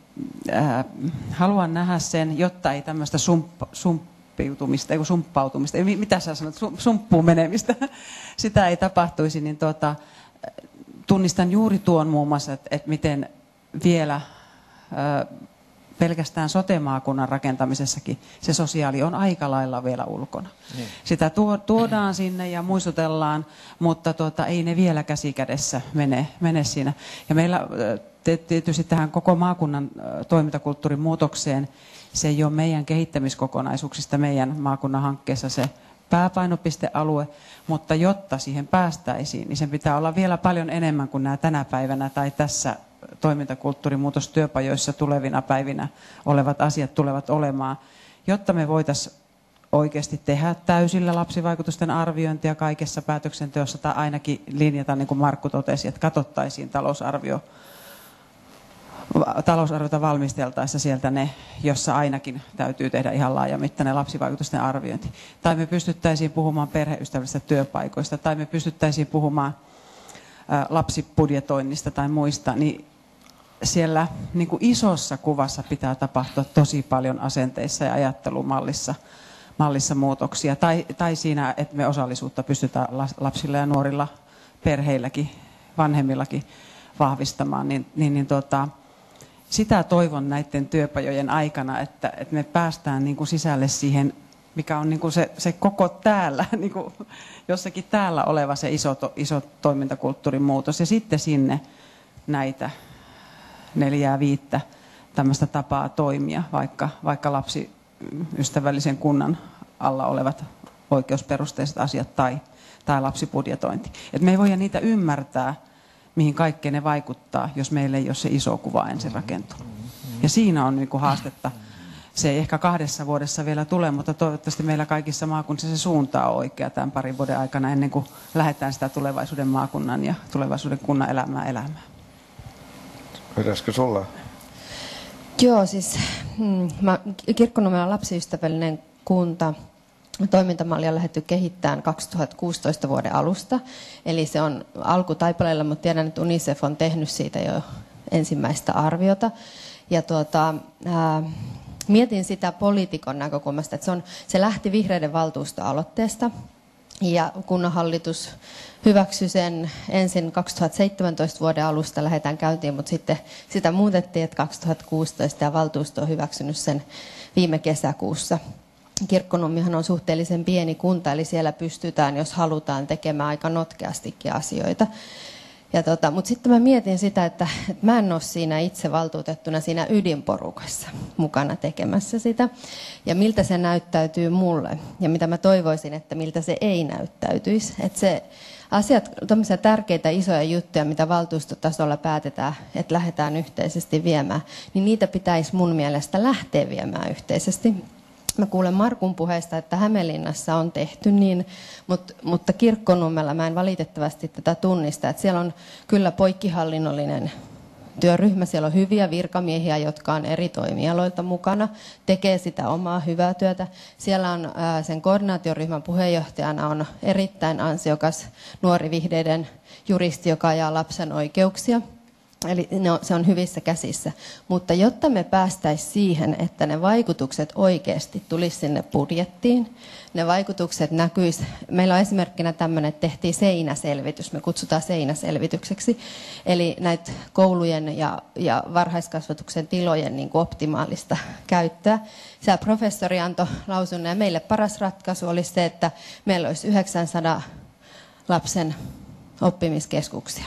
S10: haluan nähdä sen, jotta ei tämmöistä sumppautumista, mitä sä sanot, sumppuun menemistä, sitä ei tapahtuisi, niin tunnistan juuri tuon muun muassa, että miten vielä pelkästään sote-maakunnan rakentamisessakin se sosiaali on aika lailla vielä ulkona. Niin. Sitä tuodaan sinne ja muistutellaan, mutta ei ne vielä käsikädessä mene siinä. Ja meillä tietysti tähän koko maakunnan toimintakulttuurin muutokseen, se ei ole meidän kehittämiskokonaisuuksista meidän maakunnan hankkeessa se pääpainopistealue, mutta jotta siihen päästäisiin, niin sen pitää olla vielä paljon enemmän kuin nämä tänä päivänä tai tässä toimintakulttuurimuutostyöpajoissa tulevina päivinä olevat asiat tulevat olemaan, jotta me voitaisiin oikeasti tehdä täysillä lapsivaikutusten arviointia kaikessa päätöksenteossa tai ainakin linjata, niin kuin Markku totesi, että katsottaisiin talousarviota valmisteltaessa sieltä ne, jossa ainakin täytyy tehdä ihan laajamittainen lapsivaikutusten arviointi. Tai me pystyttäisiin puhumaan perheystävällisistä työpaikoista, tai me pystyttäisiin puhumaan lapsibudjetoinnista tai muista, niin siellä niin kuin isossa kuvassa pitää tapahtua tosi paljon asenteissa ja ajattelumallissa muutoksia. Tai siinä, että me osallisuutta pystytään lapsilla ja nuorilla, perheilläkin, vanhemmillakin vahvistamaan, sitä toivon näiden työpajojen aikana, että me päästään niin kuin sisälle siihen, mikä on niin kuin se koko täällä, niin kuin jossakin täällä oleva se iso toimintakulttuurin muutos. Ja sitten sinne näitä 4-5 tämmöistä tapaa toimia, vaikka lapsiystävällisen kunnan alla olevat oikeusperusteiset asiat tai lapsibudjetointi. Et me ei voida niitä ymmärtää, mihin kaikkeen ne vaikuttaa, jos meillä ei ole se iso kuva ensin rakentunut. Ja siinä on niin kuin haastetta. Se ei ehkä 2 vuodessa vielä tule, mutta toivottavasti meillä kaikissa maakunnissa se suunta on oikea tämän 2 vuoden aikana, ennen kuin lähdetään sitä tulevaisuuden maakunnan ja tulevaisuuden kunnan elämää elämään.
S1: Pitäisikö sulla?
S13: Joo, siis Kirkkonummella lapsiystävällinen kunta. Toimintamallia on lähdetty kehittämään 2016 vuoden alusta. Eli se on alkutaipaleella, mutta tiedän, että UNICEF on tehnyt siitä jo ensimmäistä arviota. Ja mietin sitä poliitikon näkökulmasta, että se lähti vihreiden valtuustoaloitteesta. Ja kunnanhallitus hyväksyi sen ensin 2017 vuoden alusta lähdetään käyntiin, mutta sitten sitä muutettiin, että 2016 ja valtuusto on hyväksynyt sen viime kesäkuussa. Kirkkonummihan on suhteellisen pieni kunta, eli siellä pystytään, jos halutaan, tekemään aika notkeastikin asioita. Mutta sitten mä mietin sitä, että mä en ole siinä itse valtuutettuna siinä ydinporukassa mukana tekemässä sitä. Ja miltä se näyttäytyy mulle. Ja mitä mä toivoisin, että miltä se ei näyttäytyisi. Että se asiat, tämmöisiä tärkeitä isoja juttuja, mitä valtuustotasolla päätetään, että lähdetään yhteisesti viemään, niin niitä pitäisi mun mielestä lähteä viemään yhteisesti. Mä kuulen Markun puheesta, että Hämeenlinnassa on tehty niin, mutta Kirkkonummella mä en valitettavasti tätä tunnista. Että siellä on kyllä poikkihallinnollinen työryhmä, siellä on hyviä virkamiehiä, jotka on eri toimialoilta mukana, tekee sitä omaa hyvää työtä. Siellä on sen koordinaatioryhmän puheenjohtajana on erittäin ansiokas nuori vihreiden juristi, joka ajaa lapsen oikeuksia. Eli se on hyvissä käsissä. Mutta jotta me päästäisiin siihen, että ne vaikutukset oikeasti tulisi sinne budjettiin, ne vaikutukset näkyisi. Meillä on esimerkkinä tämmöinen, että tehtiin seinäselvitys, me kutsutaan seinäselvitykseksi, eli näitä koulujen ja varhaiskasvatuksen tilojen niin kuin optimaalista käyttöä. Siellä professori antoi lausunnon ja meille paras ratkaisu olisi se, että meillä olisi 900 lapsen oppimiskeskuksia.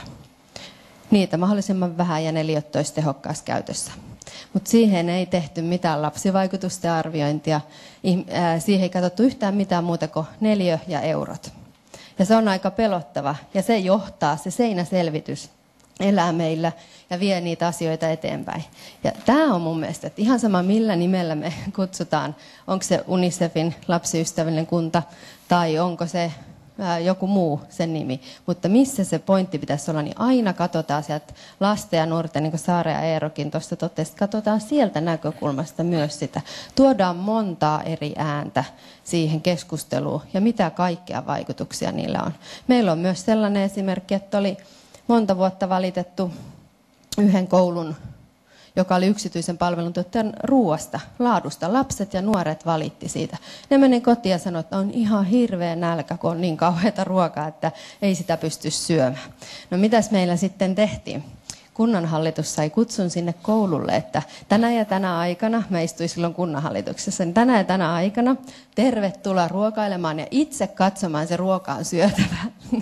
S13: Niitä mahdollisimman vähän ja neliöt olisi tehokkaassa käytössä. Mutta siihen ei tehty mitään lapsivaikutusten arviointia. Siihen ei katsottu yhtään mitään muuta kuin neliö ja eurot. Ja se on aika pelottava. Ja se johtaa, se seinäselvitys elää meillä ja vie niitä asioita eteenpäin. Ja tämä on mun mielestä, että ihan sama millä nimellä me kutsutaan, onko se UNICEFin lapsiystävällinen kunta tai onko se joku muu sen nimi, mutta missä se pointti pitäisi olla, niin aina katsotaan sieltä lasten ja nuorten, niin kuin Saara ja Eerokin tuosta totesi, katsotaan sieltä näkökulmasta myös sitä. Tuodaan montaa eri ääntä siihen keskusteluun ja mitä kaikkea vaikutuksia niillä on. Meillä on myös sellainen esimerkki, että oli monta vuotta valitettu yhden koulun, joka oli yksityisen palveluntuottajan ruoasta, laadusta. Lapset ja nuoret valitti siitä. Ne meni kotiin ja sanoi, että on ihan hirveä nälkä, kun on niin kauheata ruokaa, että ei sitä pysty syömään. No mitäs meillä sitten tehtiin? Kunnanhallitus sai kutsun sinne koululle, että tänä ja tänä aikana, mä istuin silloin kunnanhallituksessa, niin tänä ja tänä aikana tervetuloa ruokailemaan ja itse katsomaan se ruoka on syötävää.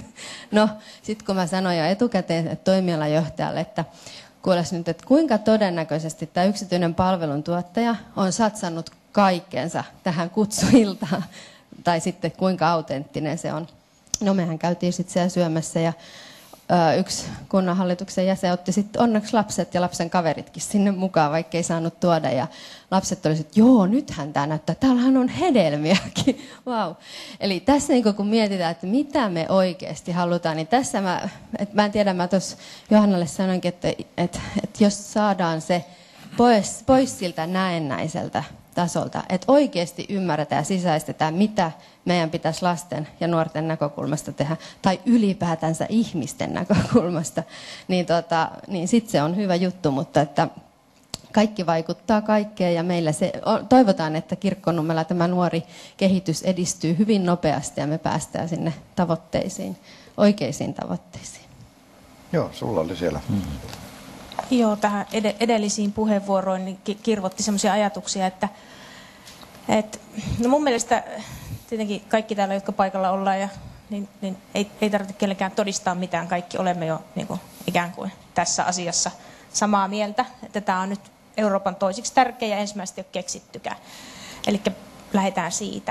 S13: No, sitten kun mä sanoin jo etukäteen toimialajohtajalle, että kuules nyt, että kuinka todennäköisesti tämä yksityinen palveluntuottaja on satsannut kaikkensa tähän kutsuiltaan, tai sitten kuinka autenttinen se on. No mehän käytiin sitten siellä syömässä ja yksi kunnanhallituksen jäsen otti sitten onneksi lapset ja lapsen kaveritkin sinne mukaan, vaikka ei saanut tuoda. Ja lapset olisivat, että joo, nythän tämä näyttää, täällähän on hedelmiäkin. Wow. Eli tässä niin kun mietitään, että mitä me oikeasti halutaan, niin tässä mä en tiedä, mä tuossa Johannalle sanoinkin, että jos saadaan se pois siltä näennäiseltä tasolta, että oikeasti ymmärretään ja sisäistetään, mitä meidän pitäisi lasten ja nuorten näkökulmasta tehdä, tai ylipäätänsä ihmisten näkökulmasta, niin sitten se on hyvä juttu, mutta että kaikki vaikuttaa kaikkeen, ja meillä toivotaan, että Kirkkonummella tämä nuori kehitys edistyy hyvin nopeasti, ja me päästään sinne tavoitteisiin, oikeisiin tavoitteisiin.
S1: Joo, sulla oli siellä.
S12: Joo, tähän edellisiin puheenvuoroihin niin kirvoitti sellaisia ajatuksia, että no mun mielestä tietenkin kaikki täällä, jotka paikalla ollaan, niin ei tarvitse kellekään todistaa mitään. Kaikki olemme jo niin kuin, ikään kuin tässä asiassa samaa mieltä, että tämä on nyt Euroopan toisiksi tärkeä ja ensimmäisesti ei ole keksittykään. Eli lähdetään siitä.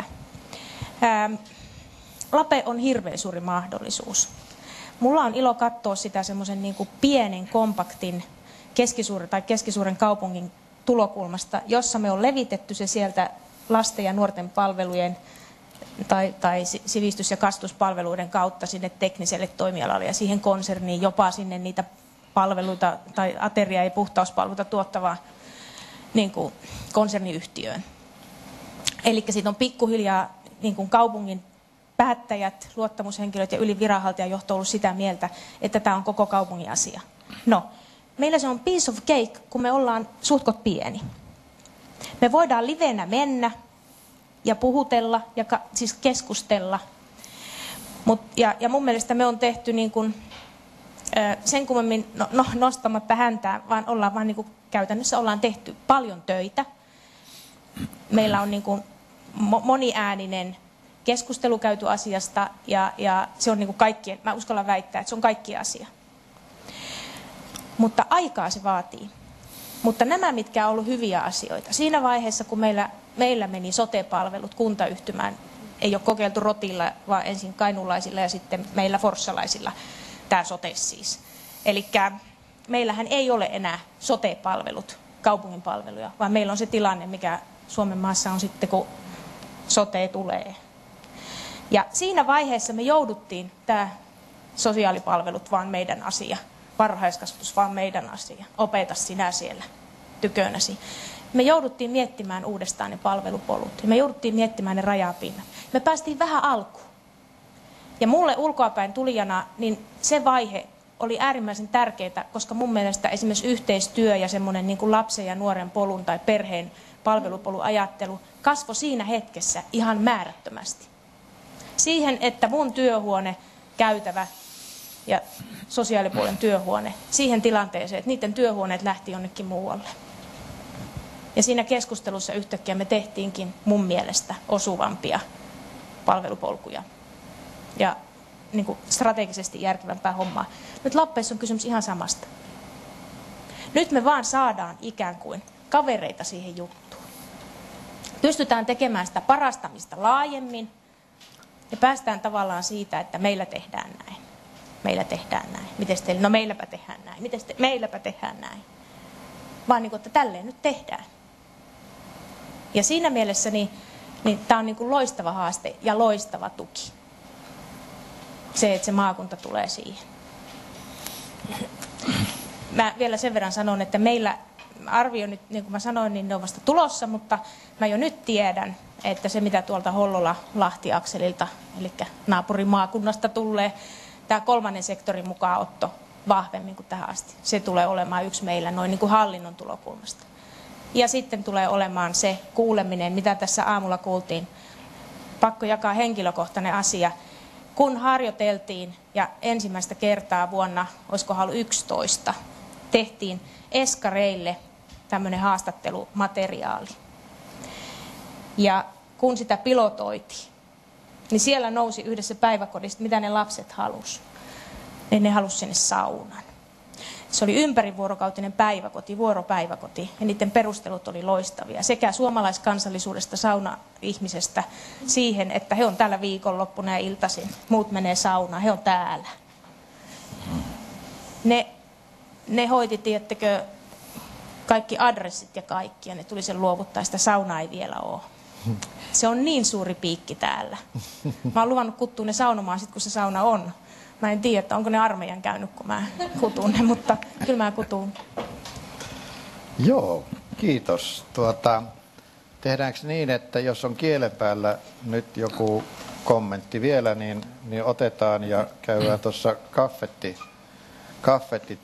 S12: LAPE on hirveän suuri mahdollisuus. Mulla on ilo katsoa sitä semmoisen niin kuin pienen, kompaktin, keskisuuren kaupungin tulokulmasta, jossa me on levitetty se sieltä lasten ja nuorten palvelujen tai sivistys- ja kasvatuspalveluiden kautta sinne tekniselle toimialalle ja siihen konserniin, jopa sinne niitä palveluita tai ateria- ja puhtauspalveluita tuottavaan niin kuin konserniyhtiöön. Eli siitä on pikkuhiljaa niin kuin kaupungin päättäjät, luottamushenkilöt ja yli viranhaltijajohto on ollut sitä mieltä, että tämä on koko kaupungin asia. No, meillä se on piece of cake, kun me ollaan suhtkot pieni. Me voidaan livenä mennä ja puhutella ja siis keskustella. Ja mun mielestä me on tehty niin kuin, sen kummemmin nostamatta häntää, vaan ollaan vaan niin kuin, käytännössä ollaan tehty paljon töitä. Meillä on niin kuin moniääninen keskustelu käyty asiasta ja se on niin kuin kaikkien, mä uskallan väittää, että se on kaikkien asia. Mutta aikaa se vaatii. Mutta nämä, mitkä on ollut hyviä asioita, siinä vaiheessa, kun meillä meni sote-palvelut kuntayhtymään, ei ole kokeiltu Rotilla, vaan ensin kainulaisilla ja sitten meillä forssalaisilla, tämä sote siis. Eli meillähän ei ole enää sote-palvelut, kaupungin palveluja, vaan meillä on se tilanne, mikä Suomen maassa on sitten, kun sote tulee. Ja siinä vaiheessa me jouduttiin, tämä sosiaalipalvelut vaan meidän asia, varhaiskasvatus vaan meidän asia, opeta sinä siellä tykönäsi. Me jouduttiin miettimään uudestaan ne palvelupolut ja me jouduttiin miettimään ne rajapinnat. Me päästiin vähän alkuun. Ja mulle ulkoapäin tulijana, niin se vaihe oli äärimmäisen tärkeää, koska mun mielestä esimerkiksi yhteistyö ja semmoinen niin kuin lapsen ja nuoren polun tai perheen palvelupolun ajattelu kasvoi siinä hetkessä ihan määrättömästi. Siihen, että mun työhuone, käytävä ja sosiaalipuolen työhuone, siihen tilanteeseen, että niiden työhuoneet lähti jonnekin muualle. Ja siinä keskustelussa yhtäkkiä me tehtiinkin mun mielestä osuvampia palvelupolkuja ja niin kuin strategisesti järkevämpää hommaa. Nyt Lappeessa on kysymys ihan samasta. Nyt me vaan saadaan ikään kuin kavereita siihen juttuun. Pystytään tekemään sitä parastamista laajemmin ja päästään tavallaan siitä, että meillä tehdään näin. Meillä tehdään näin. Mites teillä? No meilläpä tehdään näin. Meilläpä tehdään näin. Vaan niin kuin, että tälleen nyt tehdään. Ja siinä mielessä niin tämä on niin kuin loistava haaste ja loistava tuki. Se, että se maakunta tulee siihen. Mä vielä sen verran sanon, että meillä arvio nyt, niin kuin mä sanoin, niin ne on vasta tulossa, mutta mä jo nyt tiedän, että se mitä tuolta Hollola-Lahti-akselilta, eli naapurimaakunnasta tulee, tämä kolmannen sektorin mukaanotto vahvemmin kuin tähän asti. Se tulee olemaan yksi meillä noin niin kuin hallinnon tulokulmasta. Ja sitten tulee olemaan se kuuleminen, mitä tässä aamulla kuultiin. Pakko jakaa henkilökohtainen asia. Kun harjoiteltiin ja ensimmäistä kertaa vuonna, olisikohan ollut 11, tehtiin eskareille tämmöinen haastattelumateriaali. Ja kun sitä pilotoitiin, niin siellä nousi yhdessä päiväkodista, mitä ne lapset halusi. Niin ne halusi sinne saunan. Se oli ympärivuorokautinen päiväkoti, vuoropäiväkoti, ja niiden perustelut oli loistavia. Sekä suomalaiskansallisuudesta sauna-ihmisestä siihen, että he on täällä viikonloppuna ja iltaisin, muut menee saunaan, he on täällä. Ne hoiti, tiedättekö, kaikki adressit ja kaikki, ja ne tuli sen luovuttaa, sitä saunaa ei vielä ole. Se on niin suuri piikki täällä. Mä oon luvannut kuttua ne saunomaan sit, kun se sauna on. Mä en tiedä, että onko ne armeijan käynyt, kun mä kutun ne, mutta kyllä mä kutun.
S1: Joo, kiitos. Tehdäänkö niin, että jos on kielen päällä nyt joku kommentti vielä, niin otetaan ja käydään tuossa kaffetti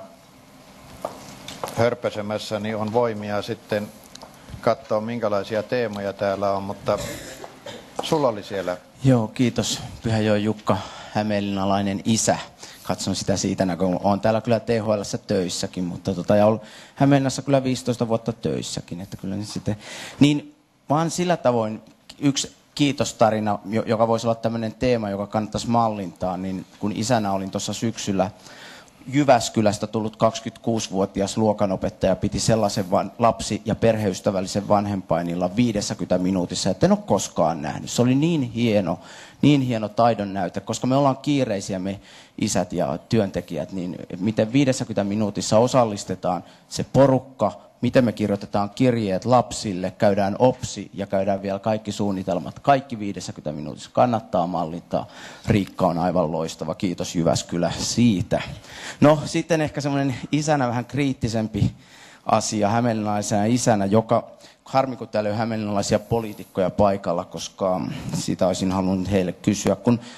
S1: hörpösemässä, niin on voimia sitten katsoa, minkälaisia teemoja täällä on, mutta sulla oli siellä.
S15: Joo, kiitos. Pyhäjoen Jukka, hämeenlinnalainen isä. Katson sitä siitä näkökulmasta. Olen täällä kyllä THL:ssä töissäkin, mutta ja ollut Hämeenlinnassa kyllä 15 vuotta töissäkin. Että kyllä sitten, niin vaan sillä tavoin yksi kiitostarina, joka voisi olla tämmöinen teema, joka kannattaisi mallintaa, niin kun isänä olin tuossa syksyllä Jyväskylästä tullut 26-vuotias luokanopettaja piti sellaisen lapsi- ja perheystävällisen vanhempainilla 50 minuutissa, että en ole koskaan nähnyt. Se oli niin hieno taidon näyte, koska me ollaan kiireisiä me isät ja työntekijät, niin miten 50 minuutissa osallistetaan se porukka, miten me kirjoitetaan kirjeet lapsille, käydään OPSI ja käydään vielä kaikki suunnitelmat. Kaikki 50 minuutissa kannattaa mallintaa. Riikka on aivan loistava. Kiitos Jyväskylä siitä. No sitten ehkä semmoinen isänä vähän kriittisempi asia hämeenlinnalaisena isänä, joka harmi kun täällä ei ole hämeenlinnalaisia poliitikkoja paikalla, koska sitä olisin halunnut heille kysyä.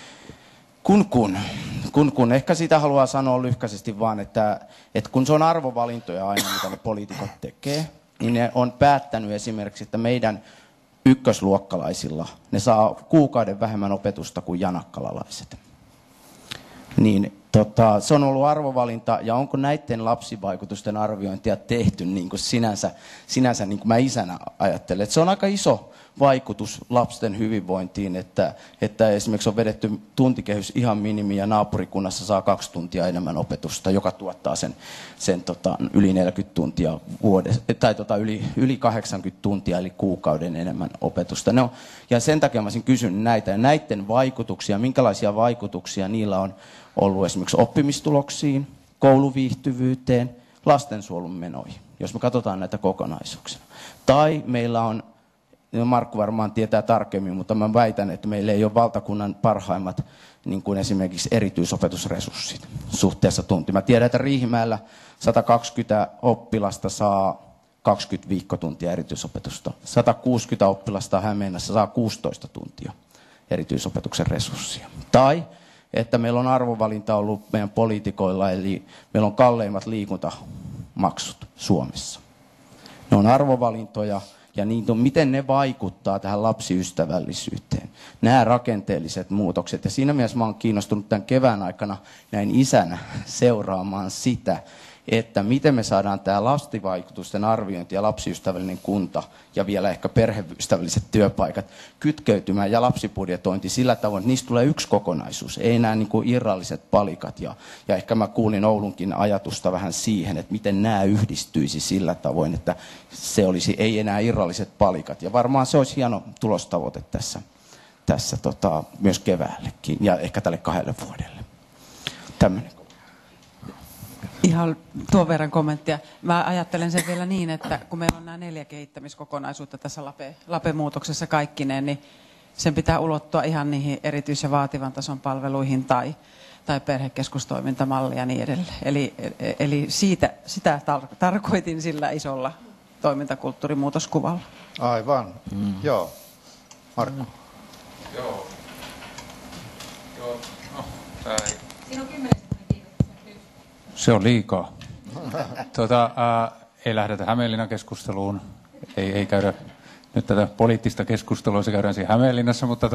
S15: Kun ehkä sitä haluaa sanoa lyhkäisesti vaan, että kun se on arvovalintoja aina, mitä ne poliitikot tekee, niin ne on päättänyt esimerkiksi, että meidän ykkösluokkalaisilla ne saa kuukauden vähemmän opetusta kuin janakkalalaiset. Niin se on ollut arvovalinta, ja onko näiden lapsivaikutusten arviointia tehty niin kuin sinänsä niin kuin mä isänä ajattelen, että se on aika iso vaikutus lapsen hyvinvointiin, että esimerkiksi on vedetty tuntikehys ihan minimi ja naapurikunnassa saa 2 tuntia enemmän opetusta, joka tuottaa sen yli 40 tuntia vuodessa, tai yli 80 tuntia eli kuukauden enemmän opetusta. No, ja sen takia mä olisin kysynyt näitä ja näiden vaikutuksia, minkälaisia vaikutuksia niillä on ollut esimerkiksi oppimistuloksiin, kouluviihtyvyyteen, lastensuojelun menoihin, jos me katsotaan näitä kokonaisuuksina. Tai meillä on, Markku varmaan tietää tarkemmin, mutta mä väitän, että meillä ei ole valtakunnan parhaimmat niin kuin esimerkiksi erityisopetusresurssit suhteessa tuntiin. Mä tiedän, että Riihimäellä 120 oppilasta saa 20 viikkotuntia erityisopetusta. 160 oppilasta Hämeenlinnassa saa 16 tuntia erityisopetuksen resurssia. Tai että meillä on arvovalinta ollut meidän poliitikoilla, eli meillä on kalleimmat liikuntamaksut Suomessa. Ne on arvovalintoja ja miten ne vaikuttaa tähän lapsiystävällisyyteen. Nämä rakenteelliset muutokset. Ja siinä mielessä mä oon kiinnostunut tämän kevään aikana näin isänä seuraamaan sitä, että miten me saadaan tämä lastivaikutusten arviointi ja lapsiystävällinen kunta ja vielä ehkä perheystävälliset työpaikat kytkeytymään ja lapsibudjetointi sillä tavoin, että niistä tulee yksi kokonaisuus, ei nämä niin kuin irralliset palikat. Ja ehkä mä kuulin Oulunkin ajatusta vähän siihen, että miten nämä yhdistyisi sillä tavoin, että se olisi ei enää irralliset palikat. Ja varmaan se olisi hieno tulostavoite tässä myös keväällekin ja ehkä tälle 2 vuodelle. Tämmöinen.
S10: Ihan tuon verran kommenttia. Mä ajattelen sen vielä niin, että kun meillä on nämä 4 kehittämiskokonaisuutta tässä LAPE-muutoksessa kaikkineen, niin sen pitää ulottua ihan niihin erityis- ja vaativan tason palveluihin tai perhekeskustoimintamallia ja niin edelleen. Eli sitä tarkoitin sillä isolla toimintakulttuurimuutoskuvalla.
S1: Aivan. Joo. Markku.
S6: Joo. No, tää ei.
S11: Siinä on 10
S6: Se on liikaa. Ei lähdetä Hämeenlinnan keskusteluun. Ei käydä nyt tätä poliittista keskustelua, se käydään siinä Hämeenlinnassa, mutta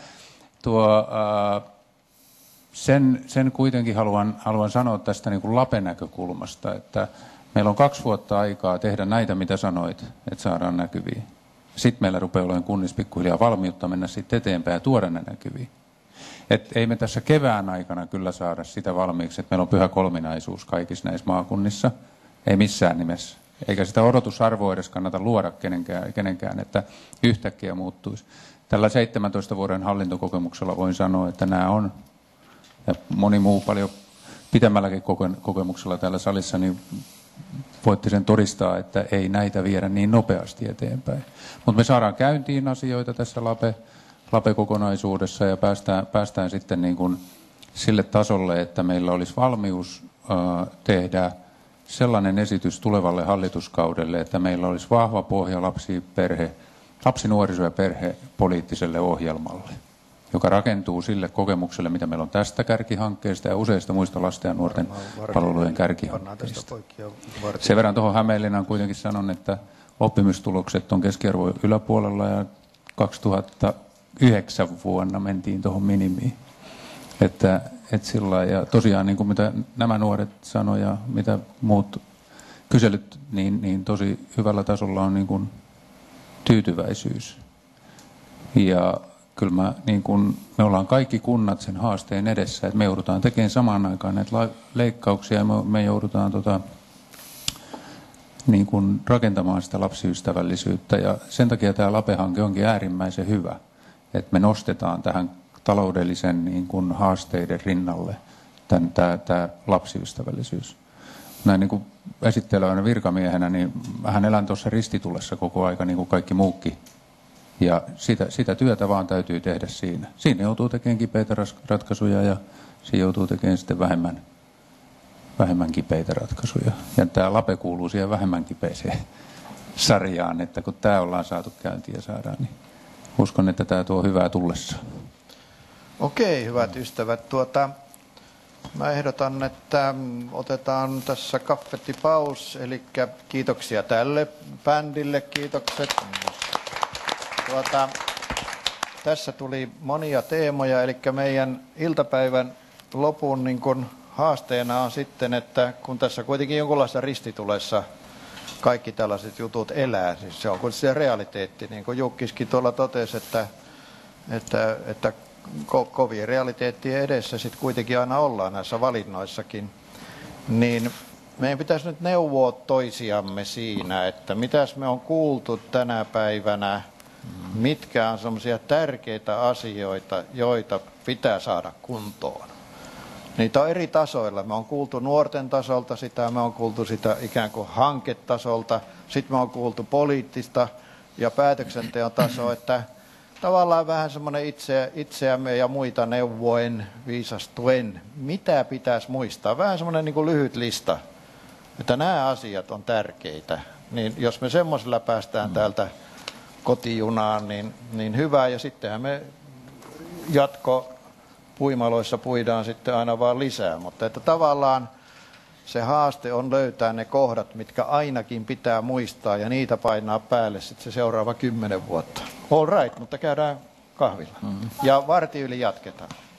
S6: sen kuitenkin haluan sanoa tästä niin kuin LAPen näkökulmasta, että meillä on 2 vuotta aikaa tehdä näitä, mitä sanoit, että saadaan näkyviin. Sitten meillä rupeaa olemaan kunnissa pikkuhiljaa valmiutta mennä sitten eteenpäin ja tuoda ne näkyviin. Et ei me tässä kevään aikana kyllä saada sitä valmiiksi, että meillä on pyhä kolminaisuus kaikissa näissä maakunnissa. Ei missään nimessä. Eikä sitä odotusarvoa edes kannata luoda kenenkään, että yhtäkkiä muuttuisi. Tällä 17 vuoden hallintokokemuksella voin sanoa, että nämä on, ja moni muu paljon pitemmälläkin kokemuksella täällä salissa, niin voitte sen todistaa, että ei näitä viedä niin nopeasti eteenpäin. Mutta me saadaan käyntiin asioita tässä LAPE-kokonaisuudessa ja päästään sitten niin kuin sille tasolle, että meillä olisi valmius tehdä sellainen esitys tulevalle hallituskaudelle, että meillä olisi vahva pohja lapsi, nuoriso- ja perhepoliittiselle ohjelmalle, joka rakentuu sille kokemukselle, mitä meillä on tästä kärkihankkeesta ja useista muista lasten ja nuorten palvelujen kärkihankkeista. Sen verran tuohon Hämeenlinnaan kuitenkin sanon, että oppimistulokset on keskiarvo yläpuolella ja 2009 vuonna mentiin tuohon minimiin. Että sillä ja tosiaan niin kuin mitä nämä nuoret sanoi ja mitä muut kyselyt, niin tosi hyvällä tasolla on niin kuin tyytyväisyys. Ja kyllä me ollaan kaikki kunnat sen haasteen edessä, että me joudutaan tekemään samaan aikaan näitä leikkauksia ja me joudutaan niin kuin rakentamaan sitä lapsiystävällisyyttä ja sen takia tämä LAPE-hanke onkin äärimmäisen hyvä, että me nostetaan tähän taloudellisen niin kuin haasteiden rinnalle tämä lapsiystävällisyys. Näin niin kuin esittelevänä virkamiehenä, niin vähän elän tuossa ristitulessa koko aika niin kuin kaikki muukin. Ja sitä työtä vaan täytyy tehdä siinä. Siinä joutuu tekemään kipeitä ratkaisuja ja siinä joutuu tekemään sitten vähemmän kipeitä ratkaisuja. Ja tämä LAPE kuuluu siihen vähemmän kipeiseen sarjaan, että kun tämä ollaan saatu käyntiin ja saadaan, niin uskon, että tämä tuo hyvää tullessa.
S1: Okei, hyvät ystävät. Mä ehdotan, että otetaan tässä kaffettipaus, eli kiitoksia tälle bändille, kiitokset. Tässä tuli monia teemoja, eli meidän iltapäivän lopun niin kun haasteena on sitten, että kun tässä kuitenkin jonkunlaisessa ristitulessa kaikki tällaiset jutut elää, siis se on kuitenkin se realiteetti, niin kuin Jukkiskin tuolla totesi, että kovien realiteettien edessä sitten kuitenkin aina ollaan näissä valinnoissakin, niin meidän pitäisi nyt neuvoa toisiamme siinä, että mitäs me on kuultu tänä päivänä, mitkä on semmoisia tärkeitä asioita, joita pitää saada kuntoon. Niitä on eri tasoilla. Me on kuultu nuorten tasolta sitä, me on kuultu sitä ikään kuin hanketasolta, sitten me on kuultu poliittista ja päätöksenteon tasoa, että tavallaan vähän semmoinen itseämme ja muita neuvoen, viisastuen, mitä pitäisi muistaa. Vähän semmoinen niin kuin lyhyt lista, että nämä asiat on tärkeitä. Niin jos me semmoisella päästään täältä kotijunaan, niin hyvä. Ja sittenhän me puimaloissa puidaan sitten aina vaan lisää. Mutta että tavallaan se haaste on löytää ne kohdat, mitkä ainakin pitää muistaa ja niitä painaa päälle sitten se seuraava 10 vuotta. All right, mutta käydään kahvilla. Ja vartin yli jatketaan.